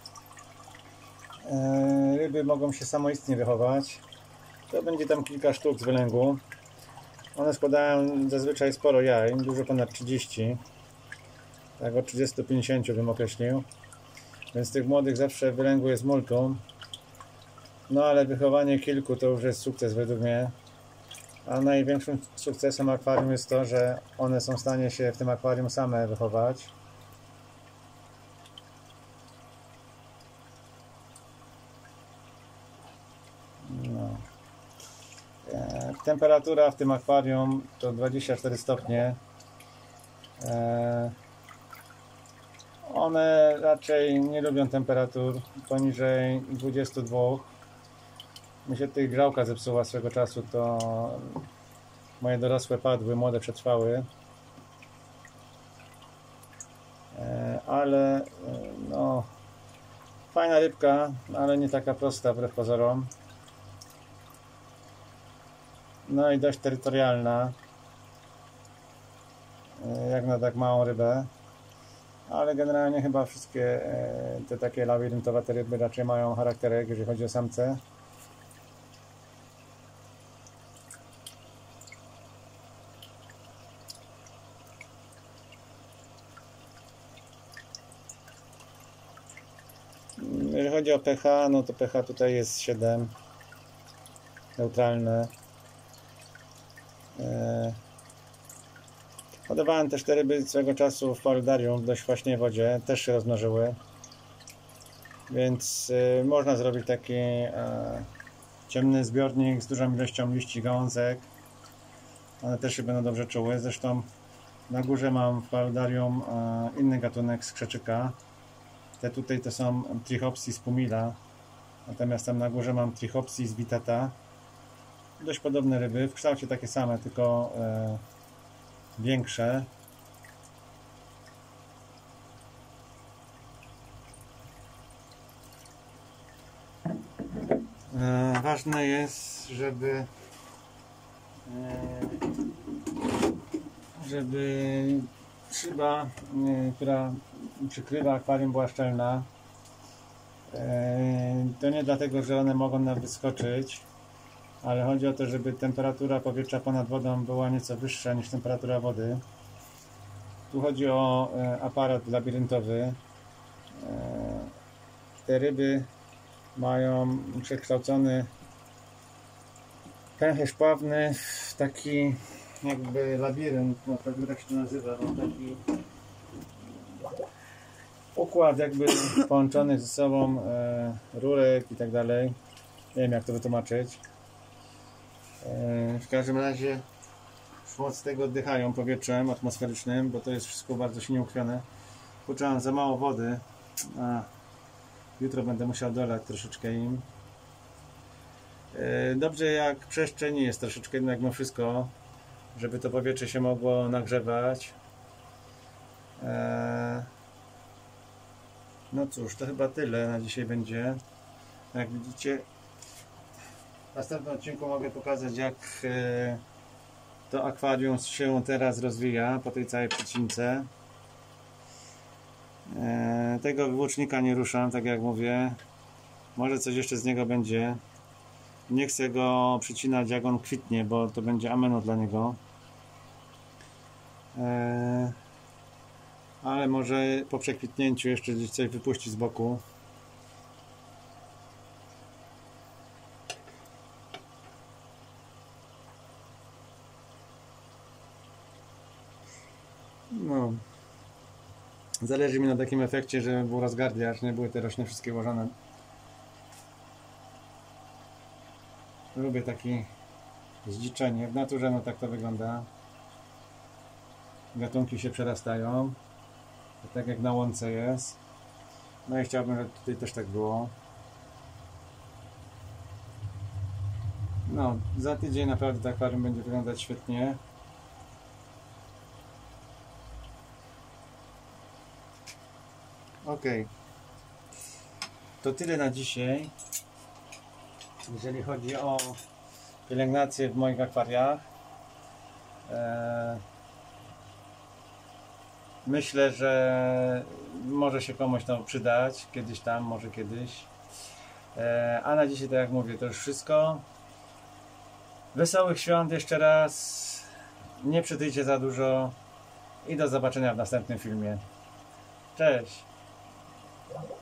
ryby mogą się samoistnie wychować. To będzie tam kilka sztuk z wylęgu. One składają zazwyczaj sporo jaj, dużo ponad 30. Tak od 30-50 bym określił. Więc tych młodych zawsze w wylęgu jest multum. No ale wychowanie kilku to już jest sukces według mnie. A największym sukcesem akwarium jest to, że one są w stanie się w tym akwarium same wychować. No. Temperatura w tym akwarium to 24 stopnie. One raczej nie lubią temperatur poniżej 22. Mi się tutaj grzałka zepsuła swego czasu, to moje dorosłe padły, młode przetrwały. Ale no, fajna rybka, ale nie taka prosta wbrew pozorom. No i dość terytorialna, jak na tak małą rybę. Ale generalnie chyba wszystkie te takie labiryntowate ryby raczej mają charakterek, jeżeli chodzi o samce. Jeżeli chodzi o pH, no to pH tutaj jest 7, neutralne. Hodowałem też te ryby swego czasu w paludarium w dość kwaśnej wodzie, też się rozmnożyły, więc można zrobić taki ciemny zbiornik z dużą ilością liści, gałązek. One też się będą dobrze czuły. Zresztą na górze mam w paludarium inny gatunek skrzeczyka. Te tutaj to są Trichopsis pumila, natomiast tam na górze mam Trichopsis vittata. Dość podobne ryby, w kształcie takie same, tylko większe. Ważne jest, żeby szyba, która przykrywa akwarium, była szczelna. To nie dlatego, że one mogą nam wyskoczyć, ale chodzi o to, żeby temperatura powietrza ponad wodą była nieco wyższa niż temperatura wody. Tu chodzi o aparat labiryntowy. Te ryby mają przekształcony pęcherz pławny w taki jakby labirynt, no tak się to nazywa, no taki układ jakby połączonych ze sobą rurek i tak dalej. Nie wiem jak to wytłumaczyć. W każdym razie szmot z tego oddychają powietrzem atmosferycznym, bo to jest wszystko bardzo silnie ukrwione. Kurczę, mam za mało wody. Jutro będę musiał dolać troszeczkę im. Dobrze jak przestrzeń jest troszeczkę jednak mimo wszystko, żeby to powietrze się mogło nagrzewać. No cóż, to chyba tyle na dzisiaj będzie. Jak widzicie, w następnym odcinku mogę pokazać, jak to akwarium się teraz rozwija po tej całej przecince. Tego wyłucznika nie ruszam, tak jak mówię. Może coś jeszcze z niego będzie. Nie chcę go przycinać jak on kwitnie, bo to będzie ameno dla niego. Ale może po przekwitnięciu jeszcze gdzieś coś wypuści z boku. No. Zależy mi na takim efekcie, żeby był rozgardiacz, nie były te rośliny wszystkie ułożone. Lubię takie zdziczenie. W naturze no tak to wygląda. Gatunki się przerastają. Tak jak na łące jest. No i chciałbym, żeby tutaj też tak było. No, za tydzień naprawdę to akwarium będzie wyglądać świetnie. Ok. To tyle na dzisiaj. Jeżeli chodzi o pielęgnację w moich akwariach. Myślę, że może się komuś to przydać. Kiedyś tam, może kiedyś. A na dzisiaj, tak jak mówię, to już wszystko. Wesołych świąt jeszcze raz. Nie przytyjcie za dużo. I do zobaczenia w następnym filmie. Cześć!